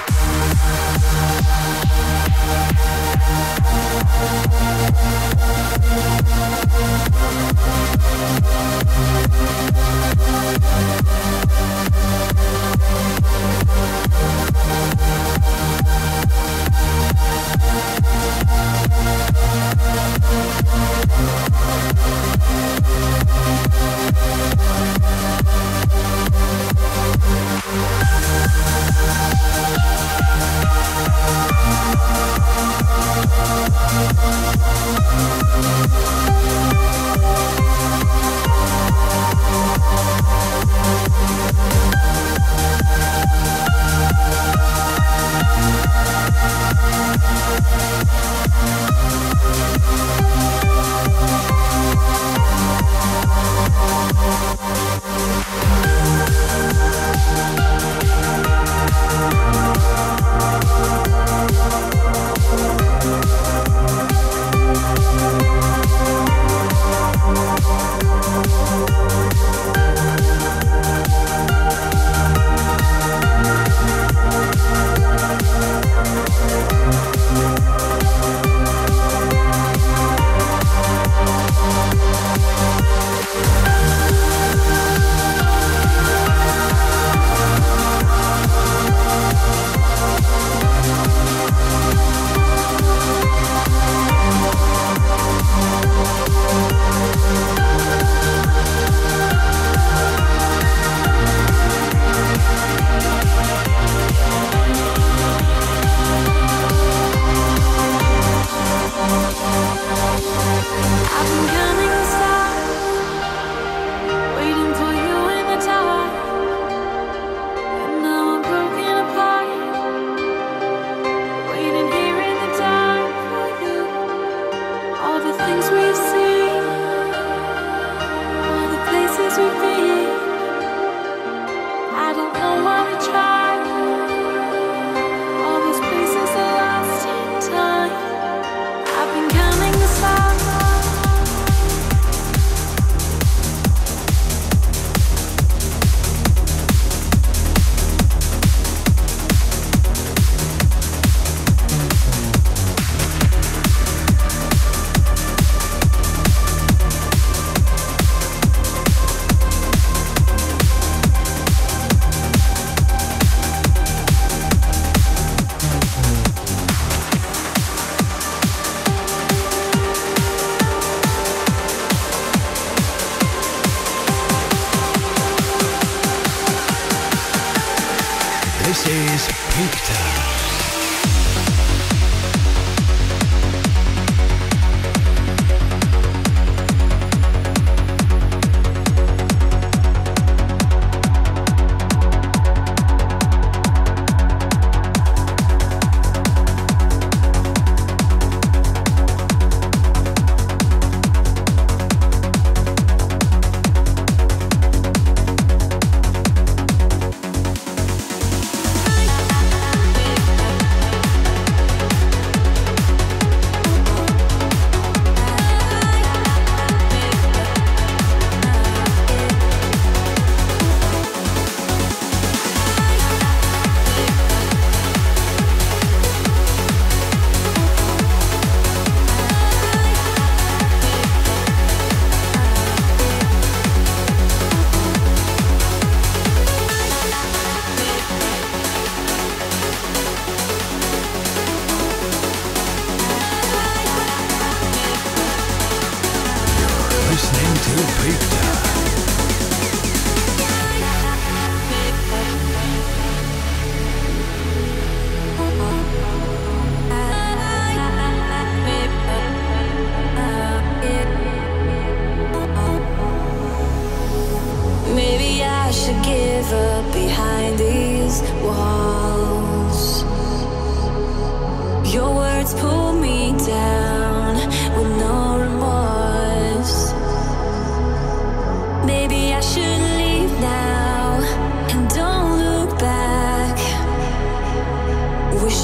This is Peak Time.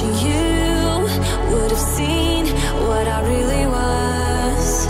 you would have seen what I really was.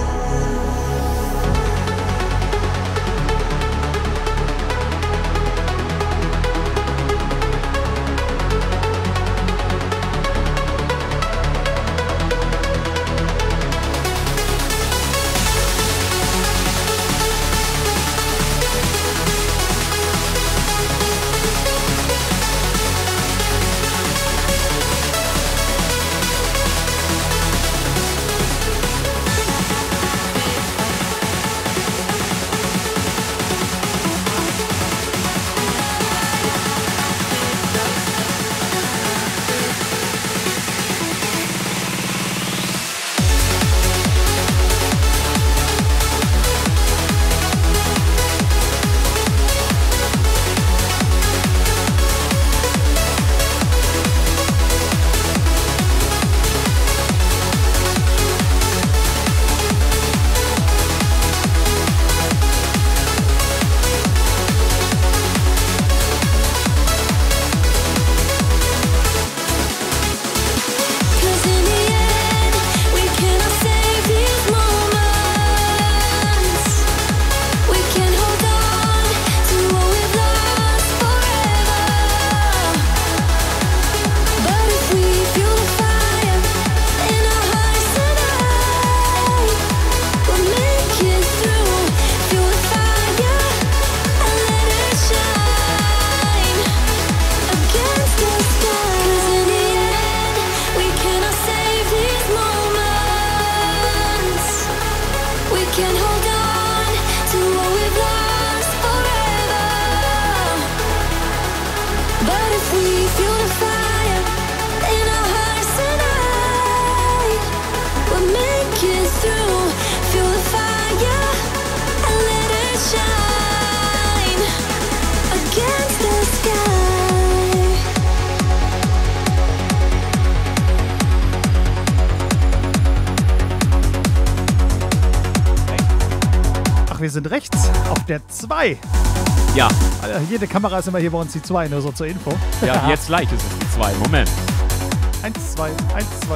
Wir sind rechts auf der zwei. Ja, Also jede Kamera ist immer hier bei uns die zwei, nur so zur Info. ja, jetzt gleich ist es die zwei. Moment. Eins, zwei, eins, zwei.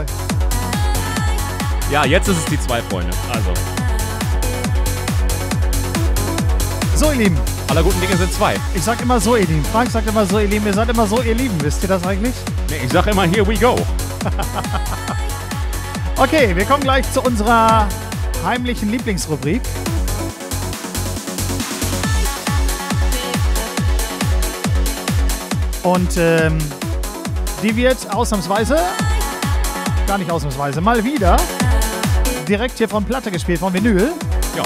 Ja, jetzt ist es die zwei, Freunde. Also, So, ihr Lieben, aller guten Dinge sind zwei. ich sag immer so, ihr Lieben. Frank sagt immer so, ihr Lieben. Ihr seid immer so, ihr Lieben. Wisst ihr das eigentlich? Nee, ich sag immer, here we go. Okay, wir kommen gleich zu unserer heimlichen Lieblingsrubrik. Und ähm, die wird ausnahmsweise, gar nicht ausnahmsweise, mal wieder direkt hier von Platte gespielt, von Vinyl. Ja.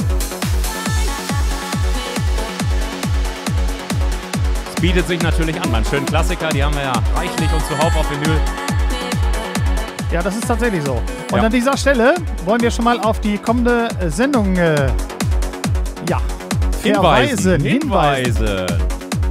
Es bietet sich natürlich an, man. Schönen Klassiker, die haben wir ja reichlich und zuhauf auf Vinyl. Ja, das ist tatsächlich so. Und Ja. an dieser Stelle wollen wir schon mal auf die kommende äh, Sendung äh, ja, Hinweisen. verweisen, hinweisen. Hinweise.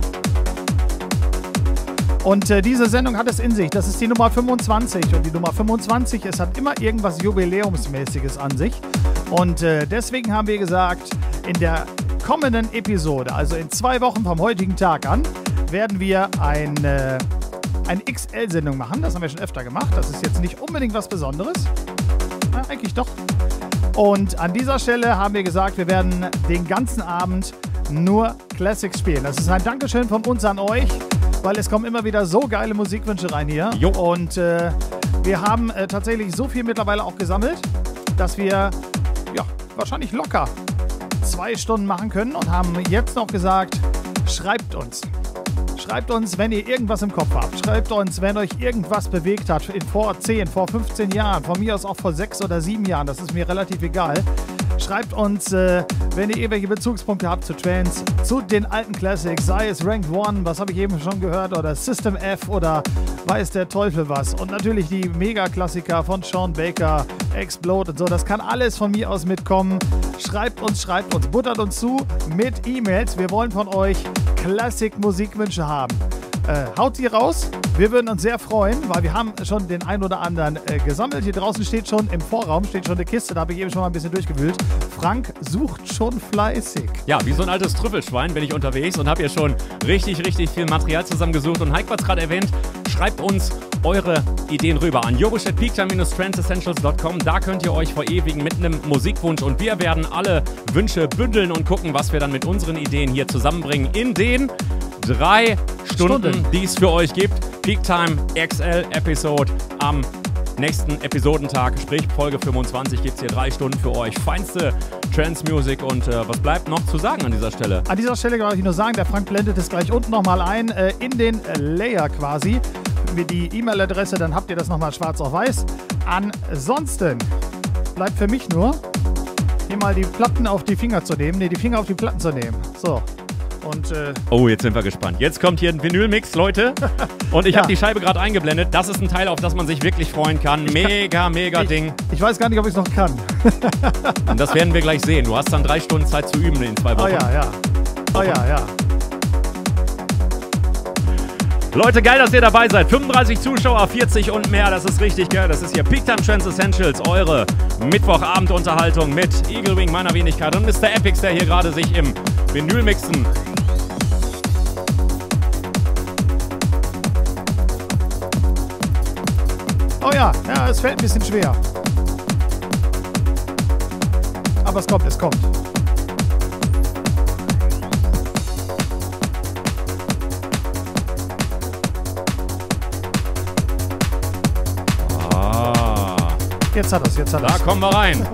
Und äh, diese Sendung hat es in sich. Das ist die Nummer fünfundzwanzig. Und die Nummer fünfundzwanzig, es hat immer irgendwas Jubiläumsmäßiges an sich. Und äh, deswegen haben wir gesagt, in der kommenden Episode, also in zwei Wochen vom heutigen Tag an, werden wir ein, äh, eine X L-Sendung machen. Das haben wir schon öfter gemacht. Das ist jetzt nicht unbedingt was Besonderes. Na, eigentlich doch. Und an dieser Stelle haben wir gesagt, wir werden den ganzen Abend nur Classics spielen. Das ist ein Dankeschön von uns an euch, weil es kommen immer wieder so geile Musikwünsche rein hier. Jo. Und äh, wir haben äh, tatsächlich so viel mittlerweile auch gesammelt, dass wir ja, wahrscheinlich locker zwei Stunden machen können und haben jetzt noch gesagt, schreibt uns. Schreibt uns, wenn ihr irgendwas im Kopf habt. Schreibt uns, wenn euch irgendwas bewegt hat in vor zehn, vor fünfzehn Jahren. Von mir aus auch vor sechs oder sieben Jahren. Das ist mir relativ egal. Schreibt uns, äh, wenn ihr irgendwelche Bezugspunkte habt zu Trance, zu den alten Classics, sei es Ranked One, was habe ich eben schon gehört, oder System F oder weiß der Teufel was. Und natürlich die Mega-Klassiker von Sean Baker, Explode und so. Das kann alles von mir aus mitkommen. Schreibt uns, schreibt uns, buttert uns zu mit E-Mails. Wir wollen von euch Classic-Musikwünsche haben. Äh, haut sie raus. Wir würden uns sehr freuen, weil wir haben schon den ein oder anderen äh, gesammelt. Hier draußen steht schon, im Vorraum steht schon eine Kiste, da habe ich eben schon mal ein bisschen durchgewühlt. Frank sucht schon fleißig. Ja, wie so ein altes Trüffelschwein bin ich unterwegs und habe hier schon richtig, richtig viel Material zusammengesucht. Und Heiko hat es gerade erwähnt, schreibt uns eure Ideen rüber an jobusch at peaktime-transessentials punkt com. Da könnt ihr euch verewigen mit einem Musikwunsch und wir werden alle Wünsche bündeln und gucken, was wir dann mit unseren Ideen hier zusammenbringen in den drei Stunden, Stunden. die es für euch gibt. Peaktime X L Episode am nächsten Episodentag, sprich Folge fünfundzwanzig, gibt es hier drei Stunden für euch. Feinste Trance Music und äh, was bleibt noch zu sagen an dieser Stelle? An dieser Stelle kann ich nur sagen, der Frank blendet es gleich unten nochmal ein, äh, in den äh, Layer quasi. Mit die E-Mail-Adresse, dann habt ihr das nochmal schwarz auf weiß. Ansonsten bleibt für mich nur, hier mal die Platten auf die Finger zu nehmen. Ne, die Finger auf die Platten zu nehmen. So. Und, äh, oh, jetzt sind wir gespannt. Jetzt kommt hier ein Vinyl-Mix, Leute. Und ich Ja. habe die Scheibe gerade eingeblendet. Das ist ein Teil, auf das man sich wirklich freuen kann. Mega, mega Ding. ich weiß gar nicht, ob ich es noch kann. Und das werden wir gleich sehen. Du hast dann drei Stunden Zeit zu üben in zwei Oh Wochen. ja, ja. Oh ja, ja. Leute, geil, dass ihr dabei seid. fünfunddreißig Zuschauer, vierzig und mehr. Das ist richtig geil. Das ist hier Peaktime Trance Essentials, eure Mittwochabendunterhaltung mit Eagle Wing, meiner Wenigkeit, und Mister Epix, der hier gerade sich im Vinyl mixen. Oh ja, ja, es fällt ein bisschen schwer. Aber es kommt, es kommt. Ah, Jetzt hat es, jetzt hat da es. kommen wir rein.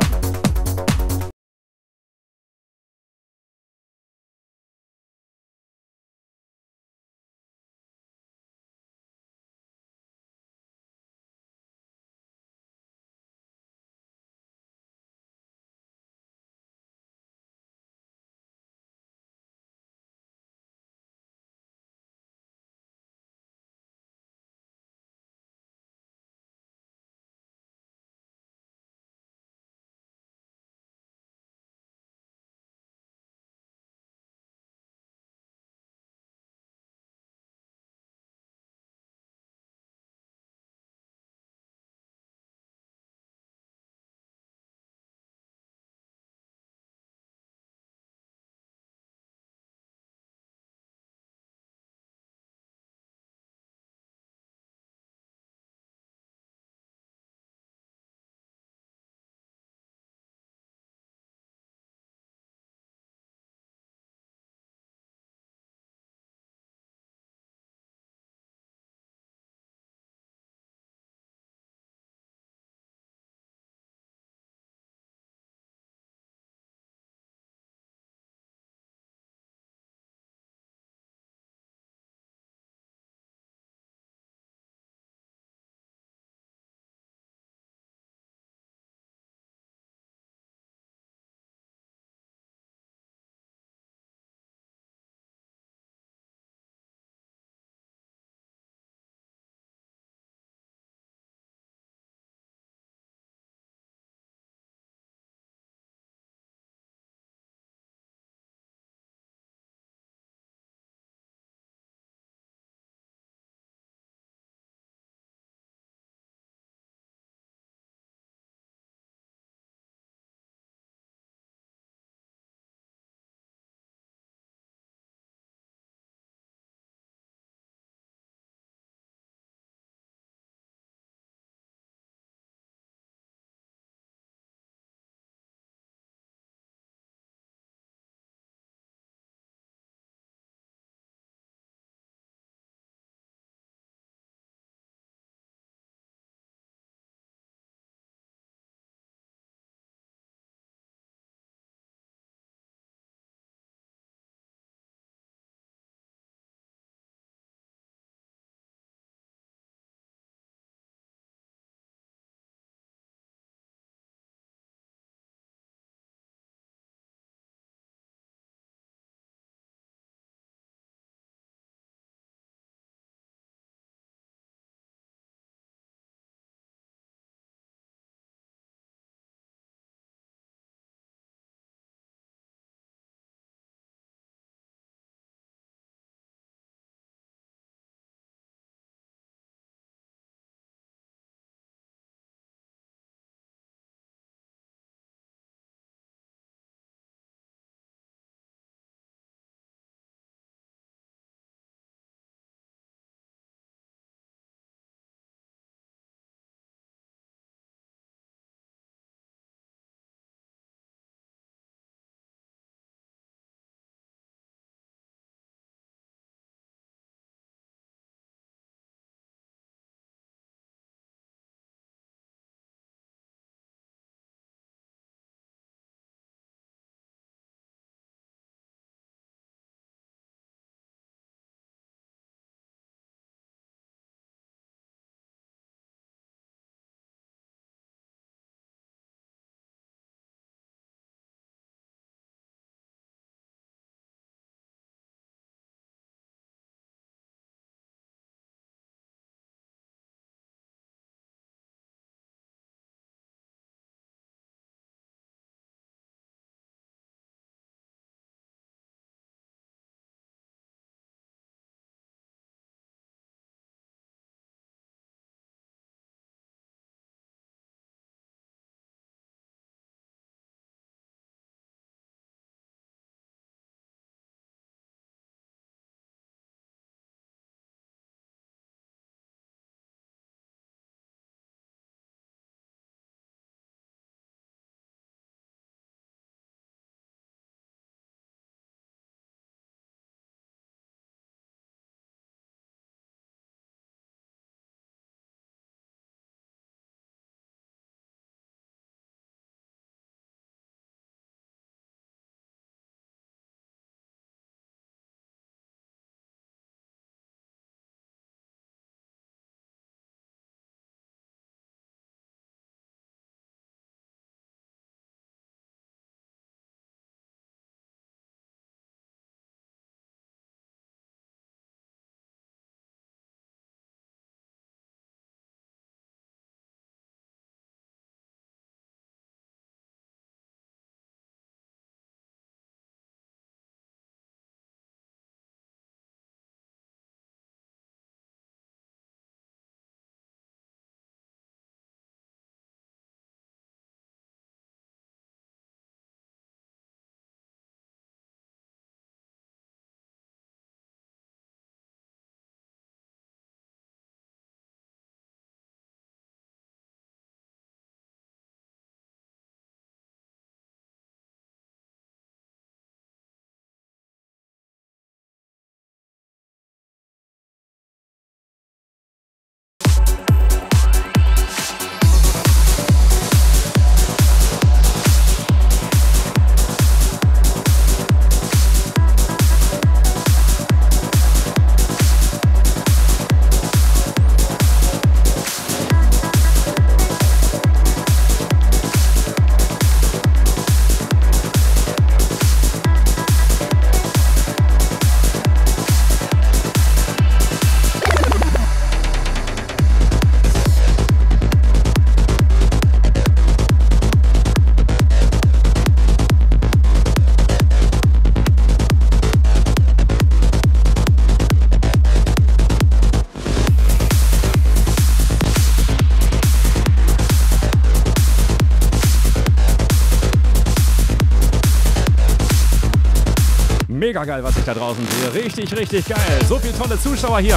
Mega geil, was ich da draußen sehe. Richtig, richtig geil. So viele tolle Zuschauer hier.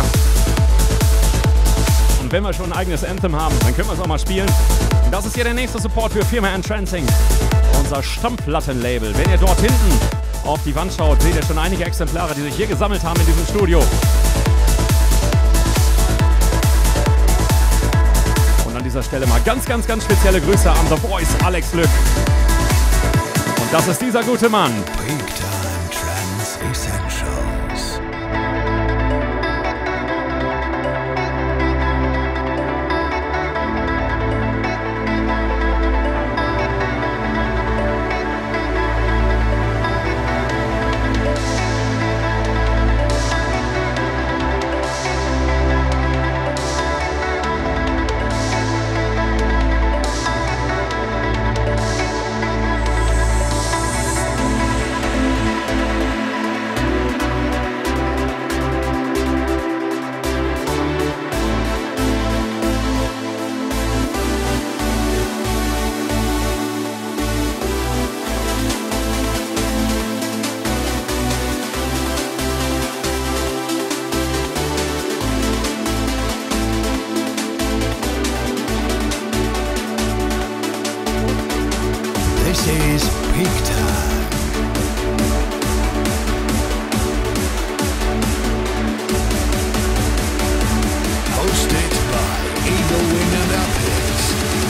Und wenn wir schon ein eigenes Anthem haben, dann können wir es auch mal spielen. Das ist hier der nächste Support für Firma Entrancing, unser Stammplattenlabel. Wenn ihr dort hinten auf die Wand schaut, seht ihr schon einige Exemplare, die sich hier gesammelt haben in diesem Studio. Und an dieser Stelle mal ganz, ganz, ganz spezielle Grüße an The Voice, Alex Lück. Und das ist dieser gute Mann. Big Time Trance Essentials. This is Peak Time. Hosted by Eagle Wing and Uphill.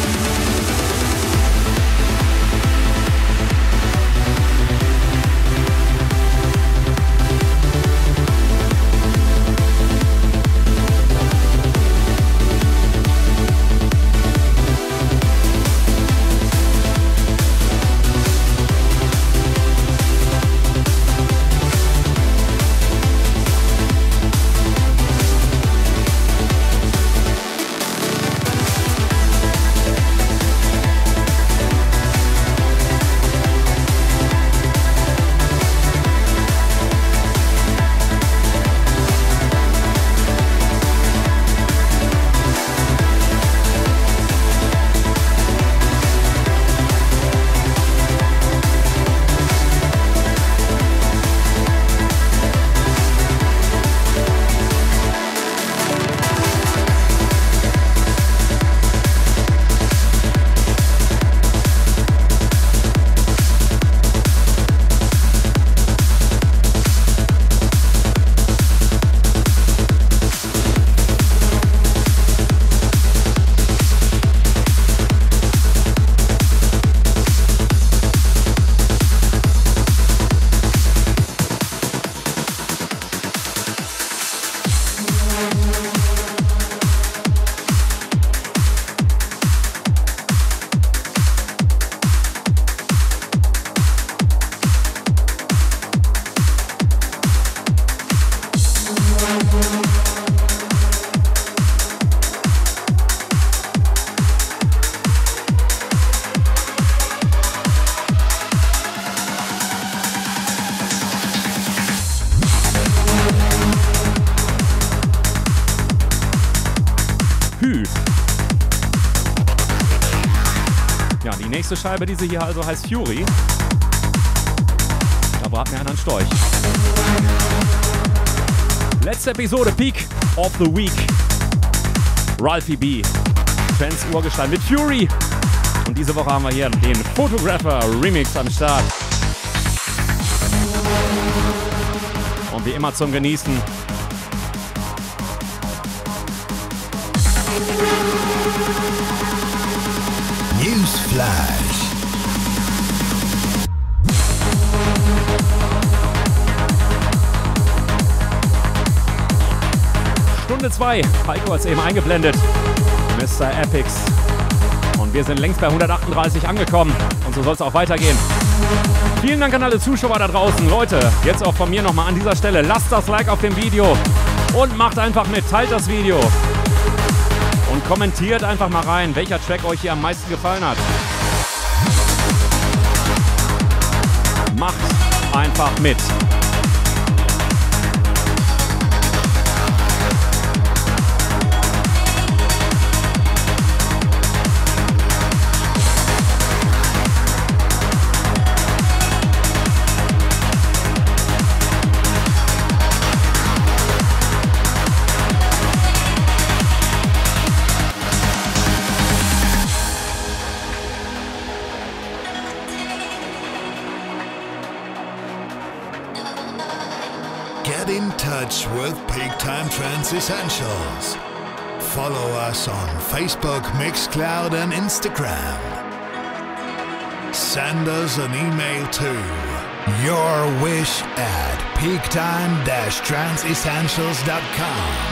Ja, die nächste Scheibe, diese hier also heißt Fury. Da braten wir einen an Storch. Letzte Episode, Peak of the Week. Ralphie B. Trance Urgestein mit Fury. Und diese Woche haben wir hier den Photographer Remix am Start. Und wie immer zum Genießen. Newsflash. Stunde zwei. Heiko hat es eben eingeblendet. Mister Epix. Und wir sind längst bei hundertachtunddreißig angekommen. Und so soll es auch weitergehen. Vielen Dank an alle Zuschauer da draußen. Leute, jetzt auch von mir nochmal an dieser Stelle. Lasst das Like auf dem Video. Und macht einfach mit. Teilt das Video. Und kommentiert einfach mal rein, welcher Track euch hier am meisten gefallen hat. Macht einfach mit. much with Peak Time Trance Essentials. Follow us on Facebook, Mixcloud, and Instagram. Send us an email to yourwish at peaktime dash trance essentials dot com.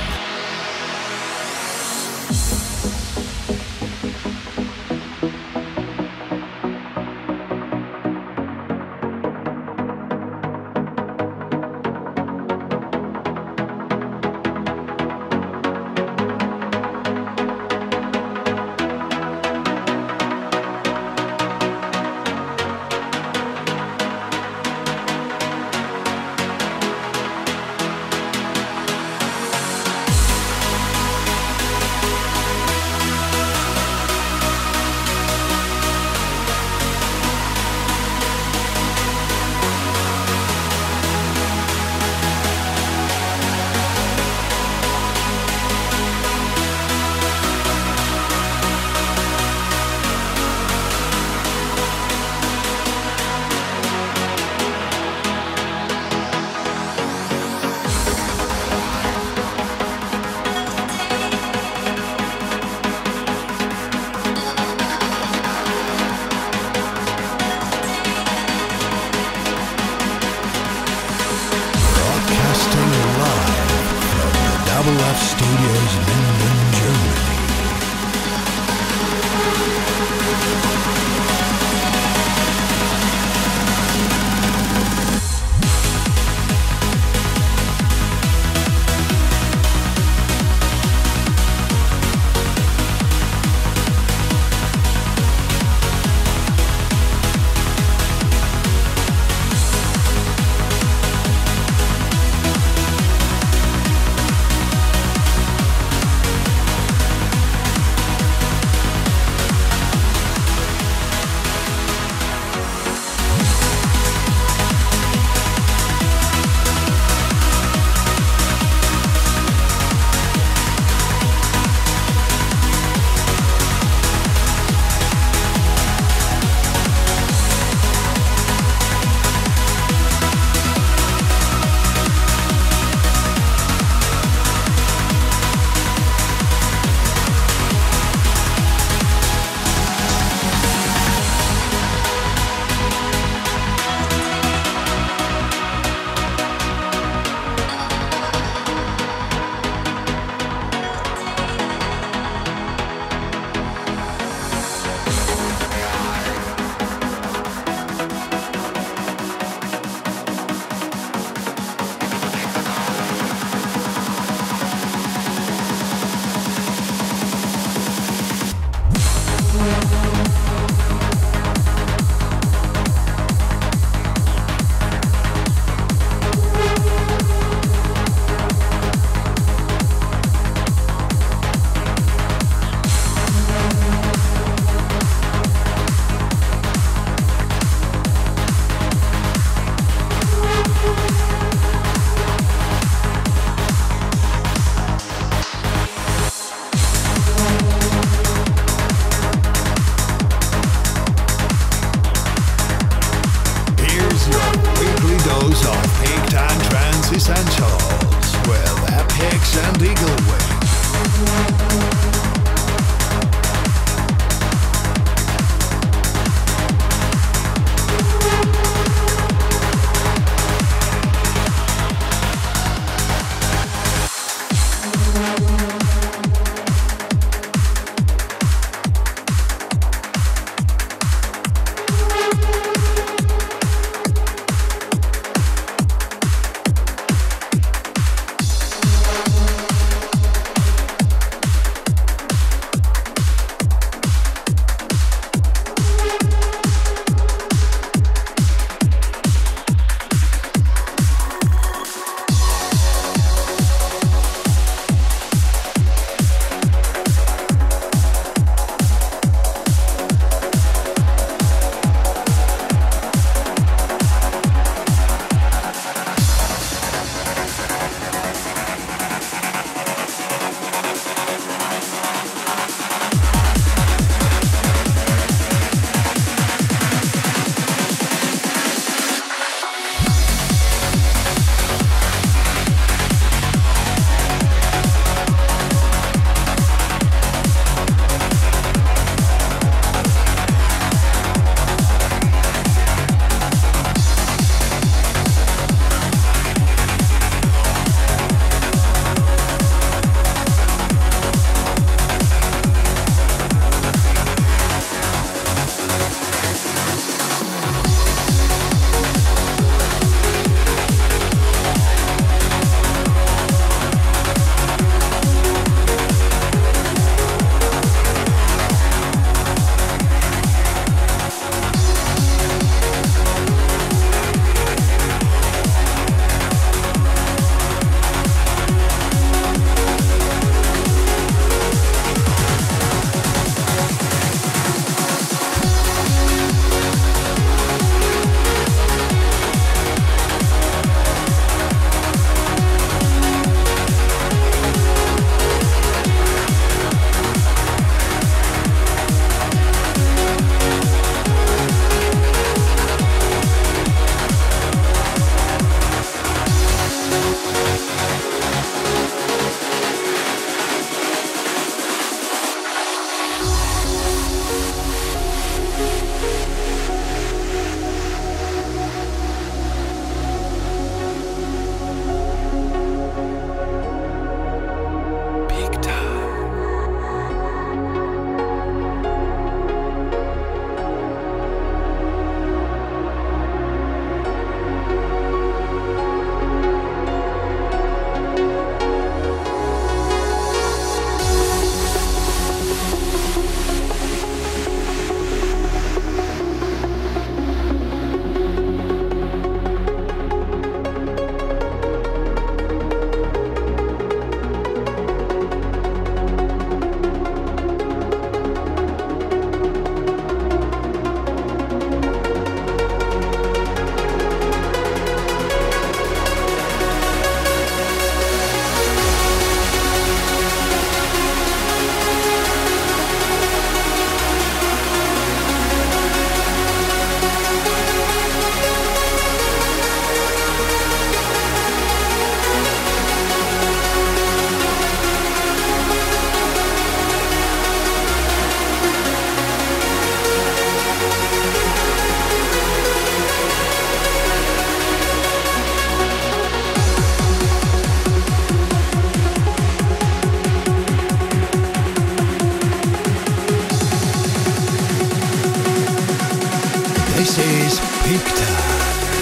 Peak Time.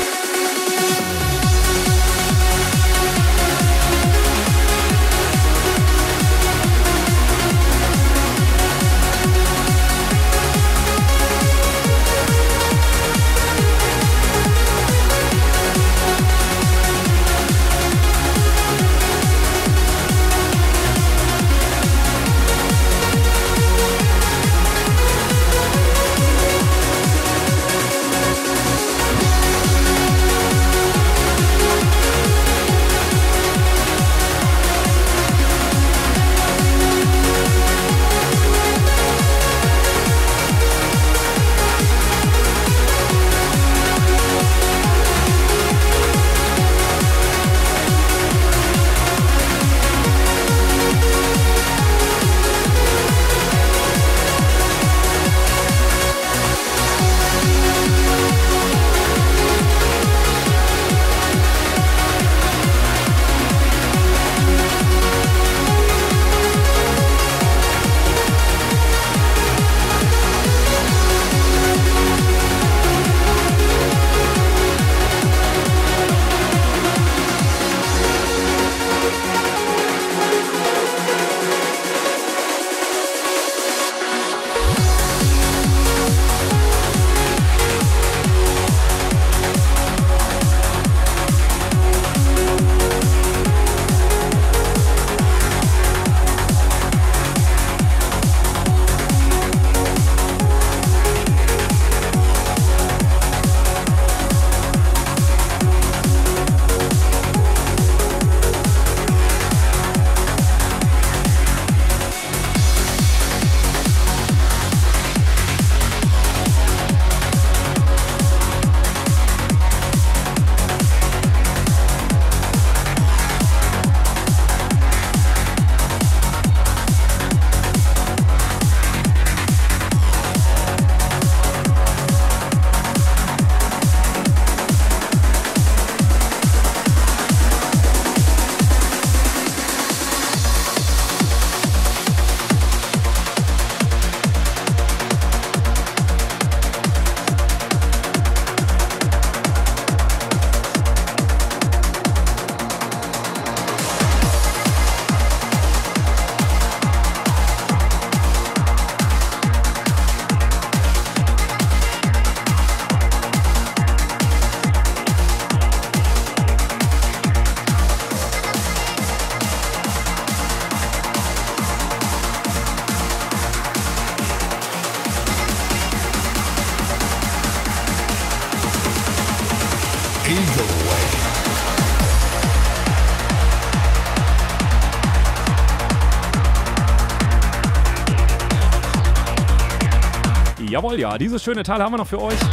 Jawohl, ja, dieses schöne Teil haben wir noch für euch.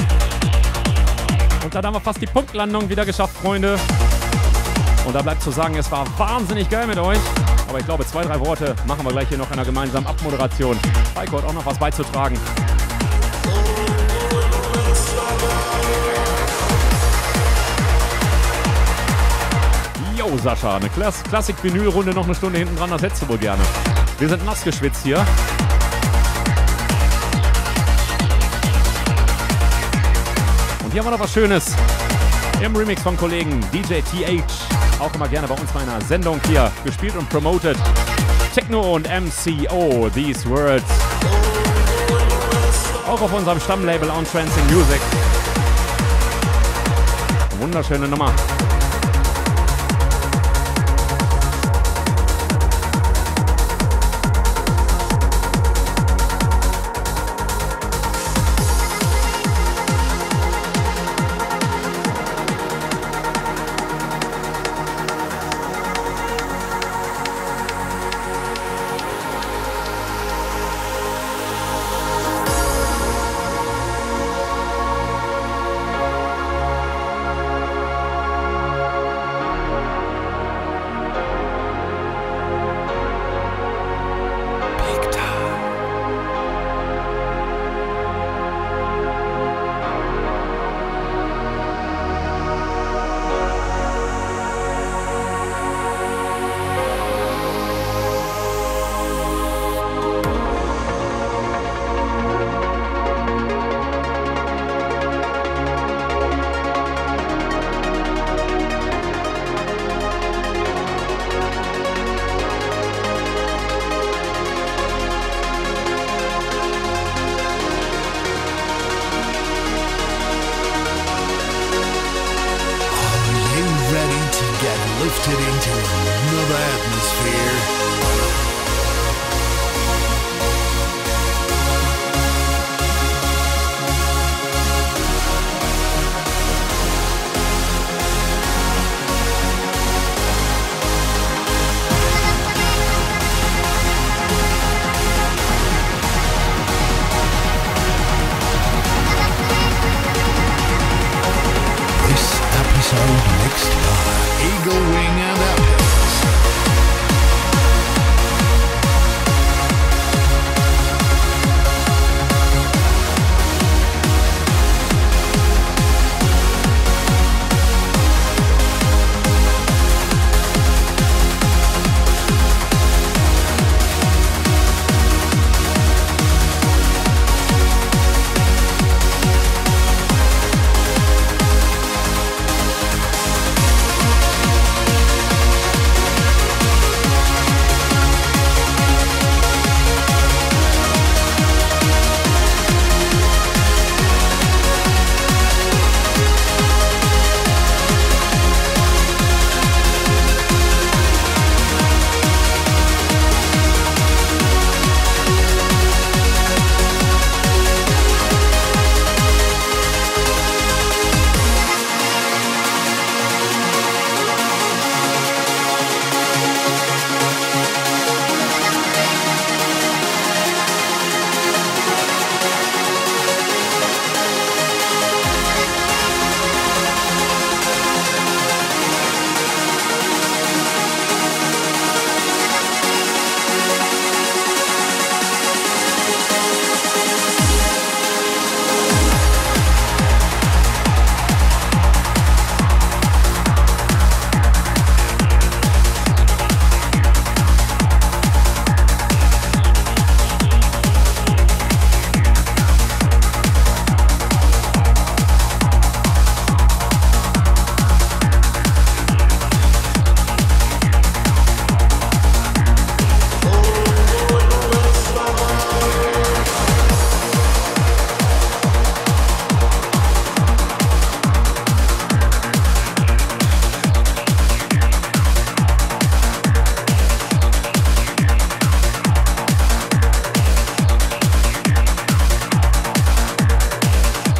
Und dann haben wir fast die Punktlandung wieder geschafft, Freunde. Und da bleibt zu sagen, es war wahnsinnig geil mit euch. Aber ich glaube, zwei, drei Worte machen wir gleich hier noch in einer gemeinsamen Abmoderation. Heiko hat auch noch was beizutragen. Jo, Sascha, eine Klass Klassik-Vinyl-Runde noch eine Stunde hinten dran, das hättest du wohl gerne. Wir sind nass geschwitzt hier. Und hier haben wir noch was Schönes. Im Remix von Kollegen D J T H. Auch immer gerne bei uns bei einer Sendung hier gespielt und promoted. Techno und M C O, These Words. Auch auf unserem Stammlabel On Trancing Music. Wunderschöne Nummer.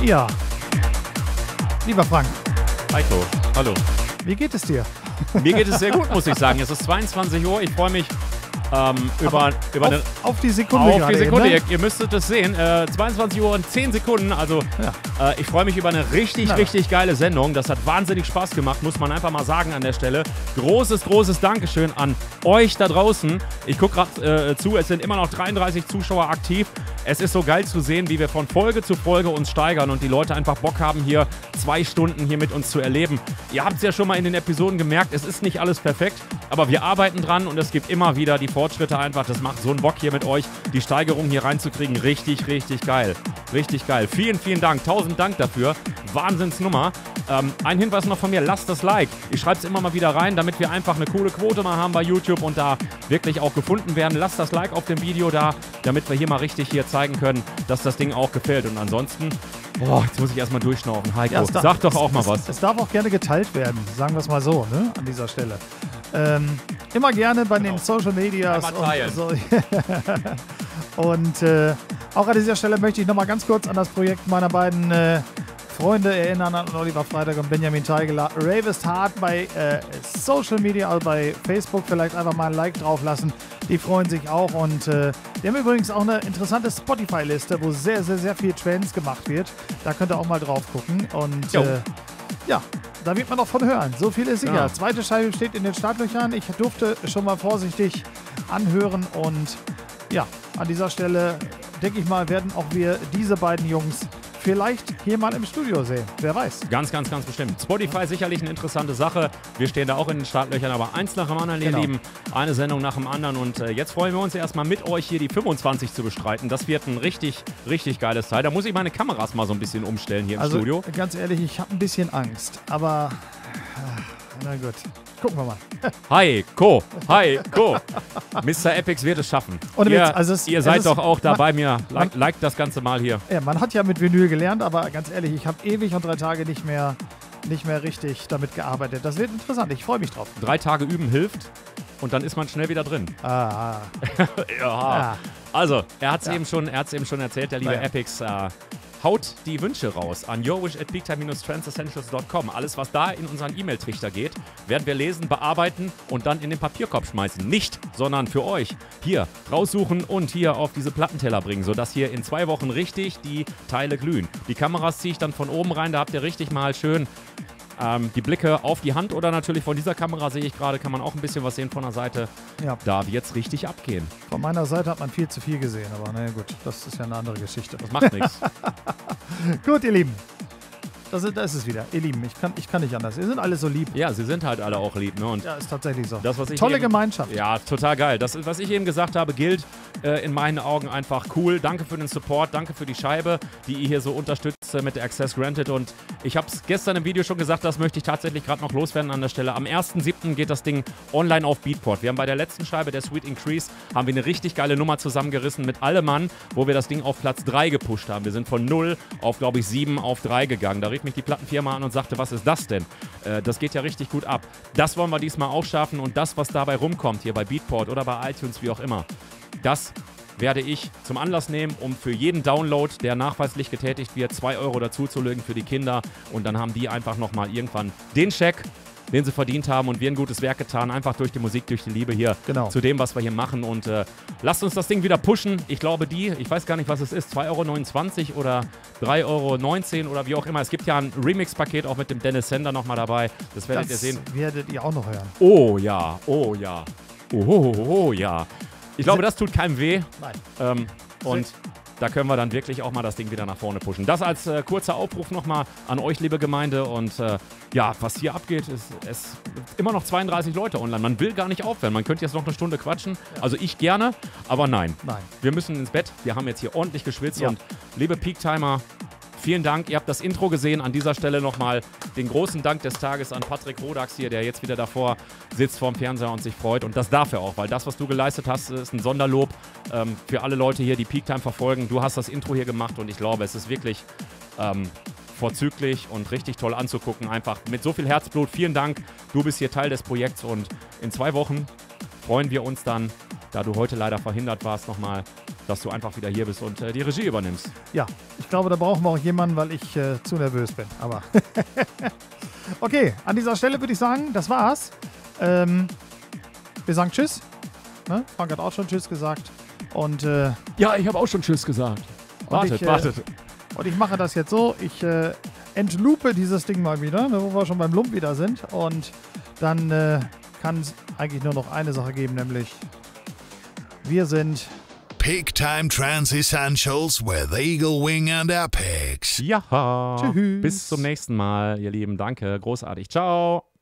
Ja. Lieber Frank, Heiko, hallo. wie geht es dir? Mir geht es sehr gut, muss ich sagen. Es ist zweiundzwanzig Uhr. Ich freue mich ähm, über, über eine. Auf, auf die Sekunde Auf die gerade Sekunde, eben, ihr, ihr müsstet es sehen. Äh, zweiundzwanzig Uhr und zehn Sekunden. Also, Ja. äh, ich freue mich über eine richtig, Na. richtig geile Sendung. Das hat wahnsinnig Spaß gemacht, muss man einfach mal sagen an der Stelle. Großes, großes Dankeschön an euch da draußen. Ich gucke gerade äh, zu, es sind immer noch dreiunddreißig Zuschauer aktiv. Es ist so geil zu sehen, wie wir von Folge zu Folge uns steigern und die Leute einfach Bock haben, hier zwei Stunden hier mit uns zu erleben. Ihr habt es ja schon mal in den Episoden gemerkt, es ist nicht alles perfekt, aber wir arbeiten dran und es gibt immer wieder die Fortschritte einfach. Das macht so einen Bock hier mit euch, die Steigerung hier reinzukriegen. Richtig, richtig geil. Richtig geil. Vielen, vielen Dank. Tausend Dank dafür. Wahnsinnsnummer. Ähm, ein Hinweis noch von mir, lasst das Like. Ich schreibe es immer mal wieder rein, damit wir einfach eine coole Quote mal haben bei YouTube und da wirklich auch gefunden werden. Lasst das Like auf dem Video da, damit wir hier mal richtig hier zeigen können, dass das Ding auch gefällt. Und ansonsten, boah, jetzt muss ich erstmal durchschnaufen. Heiko, Ja, es darf- sag doch auch es, mal es, was. Es darf auch gerne geteilt werden, sagen wir es mal so, ne, an dieser Stelle. Ähm, immer gerne bei den Social Medias Einmal teilen. und so. Und äh, auch an dieser Stelle möchte ich nochmal ganz kurz an das Projekt meiner beiden äh, Freunde erinnern, an Oliver Freitag und Benjamin Teigeler. Ravest Hard bei äh, Social Media, also bei Facebook, vielleicht einfach mal ein Like drauf lassen. Die freuen sich auch und äh, die haben übrigens auch eine interessante Spotify-Liste, wo sehr, sehr, sehr viel Trends gemacht wird. Da könnt ihr auch mal drauf gucken und Jo. äh, ja, da wird man noch von hören. So viel ist sicher. Ja. Zweite Scheibe steht in den Startlöchern. Ich durfte schon mal vorsichtig anhören und ja, an dieser Stelle denke ich mal, werden auch wir diese beiden Jungs vielleicht hier mal im Studio sehen. Wer weiß. Ganz, ganz, ganz bestimmt. Spotify sicherlich eine interessante Sache. Wir stehen da auch in den Startlöchern, aber eins nach dem anderen, ihr Genau. Lieben. Eine Sendung nach dem anderen. Und äh, jetzt freuen wir uns erstmal mit euch hier die fünfundzwanzig zu bestreiten. Das wird ein richtig, richtig geiles Teil. Da muss ich meine Kameras mal so ein bisschen umstellen hier im Also Studio. ganz ehrlich, ich habe ein bisschen Angst. Aber ach, na gut, gucken wir mal. Hi, Co. Hi, Co. Mister Epix wird es schaffen. Ohne ihr Witz, also es- ihr es seid ist- doch auch da man- bei mir. man- Like, liked das Ganze mal hier. Ja, man hat ja mit Vinyl gelernt, aber ganz ehrlich, ich habe ewig und drei Tage nicht mehr, nicht mehr richtig damit gearbeitet. Das wird interessant. Ich freue mich drauf. Drei Tage üben hilft und dann ist man schnell wieder drin. Ah, Ja. ah. Also, er hat es Ja. eben, schon- er hat's eben schon erzählt, der liebe Naja. Epix. Äh, haut die Wünsche raus an yourwish at peaktime trans essentials dot com. Alles, was da in unseren E-Mail-Trichter geht, werden wir lesen, bearbeiten und dann in den Papierkorb schmeißen. Nicht, sondern für euch hier raussuchen und hier auf diese Plattenteller bringen, sodass hier in zwei Wochen richtig die Teile glühen. Die Kameras ziehe ich dann von oben rein, da habt ihr richtig mal schön ähm, die Blicke auf die Hand oder natürlich von dieser Kamera sehe ich gerade, kann man auch ein bisschen was sehen von der Seite. Ja. Da wird es richtig abgehen. Von meiner Seite hat man viel zu viel gesehen, aber naja gut, das ist ja eine andere Geschichte. Das macht nichts. Gut, ihr Lieben. Das ist, das ist es wieder. Ihr Lieben, ich kann, ich kann nicht anders. Ihr sind alle so lieb. Ja, sie sind halt alle auch lieb, ne? Und Ja, ist tatsächlich so. das, was ich Tolle eben, Gemeinschaft. Ja, total geil. Das, was ich eben gesagt habe, gilt äh, in meinen Augen einfach cool. Danke für den Support, danke für die Scheibe, die ihr hier so unterstützt äh, mit der Access Granted. Und ich habe es gestern im Video schon gesagt, das möchte ich tatsächlich gerade noch loswerden an der Stelle. Am ersten siebten geht das Ding online auf Beatport. Wir haben bei der letzten Scheibe, der Sweet Increase, haben wir eine richtig geile Nummer zusammengerissen mit Allemann, wo wir das Ding auf Platz drei gepusht haben. Wir sind von null auf, glaube ich, sieben auf drei gegangen. Da rief mich die Plattenfirma an und sagte, was ist das denn? Äh, das geht ja richtig gut ab. Das wollen wir diesmal auch schaffen und das, was dabei rumkommt, hier bei Beatport oder bei iTunes, wie auch immer, das werde ich zum Anlass nehmen, um für jeden Download, der nachweislich getätigt wird, zwei Euro dazuzulegen für die Kinder und dann haben die einfach nochmal irgendwann den Scheck, den sie verdient haben und wir ein gutes Werk getan, einfach durch die Musik, durch die Liebe hier Genau. zu dem, was wir hier machen und äh, lasst uns das Ding wieder pushen. Ich glaube die, ich weiß gar nicht, was es ist, zwei Euro neunundzwanzig oder drei Euro neunzehn oder wie auch immer. Es gibt ja ein Remix-Paket auch mit dem Dennis Sender nochmal dabei, das werdet ihr Das sehen. werdet ihr auch noch hören. Oh ja, oh ja, oh, oh, oh, oh ja. Ich glaube, das tut keinem weh. Nein. Ähm, und da können wir dann wirklich auch mal das Ding wieder nach vorne pushen. Das als äh, kurzer Aufruf nochmal an euch, liebe Gemeinde. Und äh, ja, was hier abgeht, ist es immer noch zweiunddreißig Leute online. Man will gar nicht aufhören. Man könnte jetzt noch eine Stunde quatschen. Also ich gerne, aber nein. Nein. Wir müssen ins Bett. Wir haben jetzt hier ordentlich geschwitzt. Ja. Und liebe Peaktimer, vielen Dank. Ihr habt das Intro gesehen. An dieser Stelle nochmal den großen Dank des Tages an Patrick Rodax hier, der jetzt wieder davor sitzt vorm Fernseher und sich freut. Und das darf er auch, weil das, was du geleistet hast, ist ein Sonderlob ähm, für alle Leute hier, die Peaktime verfolgen. Du hast das Intro hier gemacht und ich glaube, es ist wirklich ähm, vorzüglich und richtig toll anzugucken. Einfach mit so viel Herzblut. Vielen Dank. Du bist hier Teil des Projekts und in zwei Wochen freuen wir uns dann da du heute leider verhindert warst, nochmal, dass du einfach wieder hier bist und äh, die Regie übernimmst. Ja, ich glaube, da brauchen wir auch jemanden, weil ich äh, zu nervös bin. Aber okay, an dieser Stelle würde ich sagen, das war's. Ähm, wir sagen Tschüss. Ne? Frank hat auch schon Tschüss gesagt. Und, äh, Ja, ich habe auch schon Tschüss gesagt. Wartet, ich, äh, wartet. und ich mache das jetzt so. Ich äh, entlupe dieses Ding mal wieder, ne, wo wir schon beim Lump wieder sind. Und dann äh, kann es eigentlich nur noch eine Sache geben, nämlich wir sind Peak Time Trance Essentials with Eagle Wing and Apex. Ja. Tschüss. Bis zum nächsten Mal, ihr Lieben. Danke. Großartig. Ciao.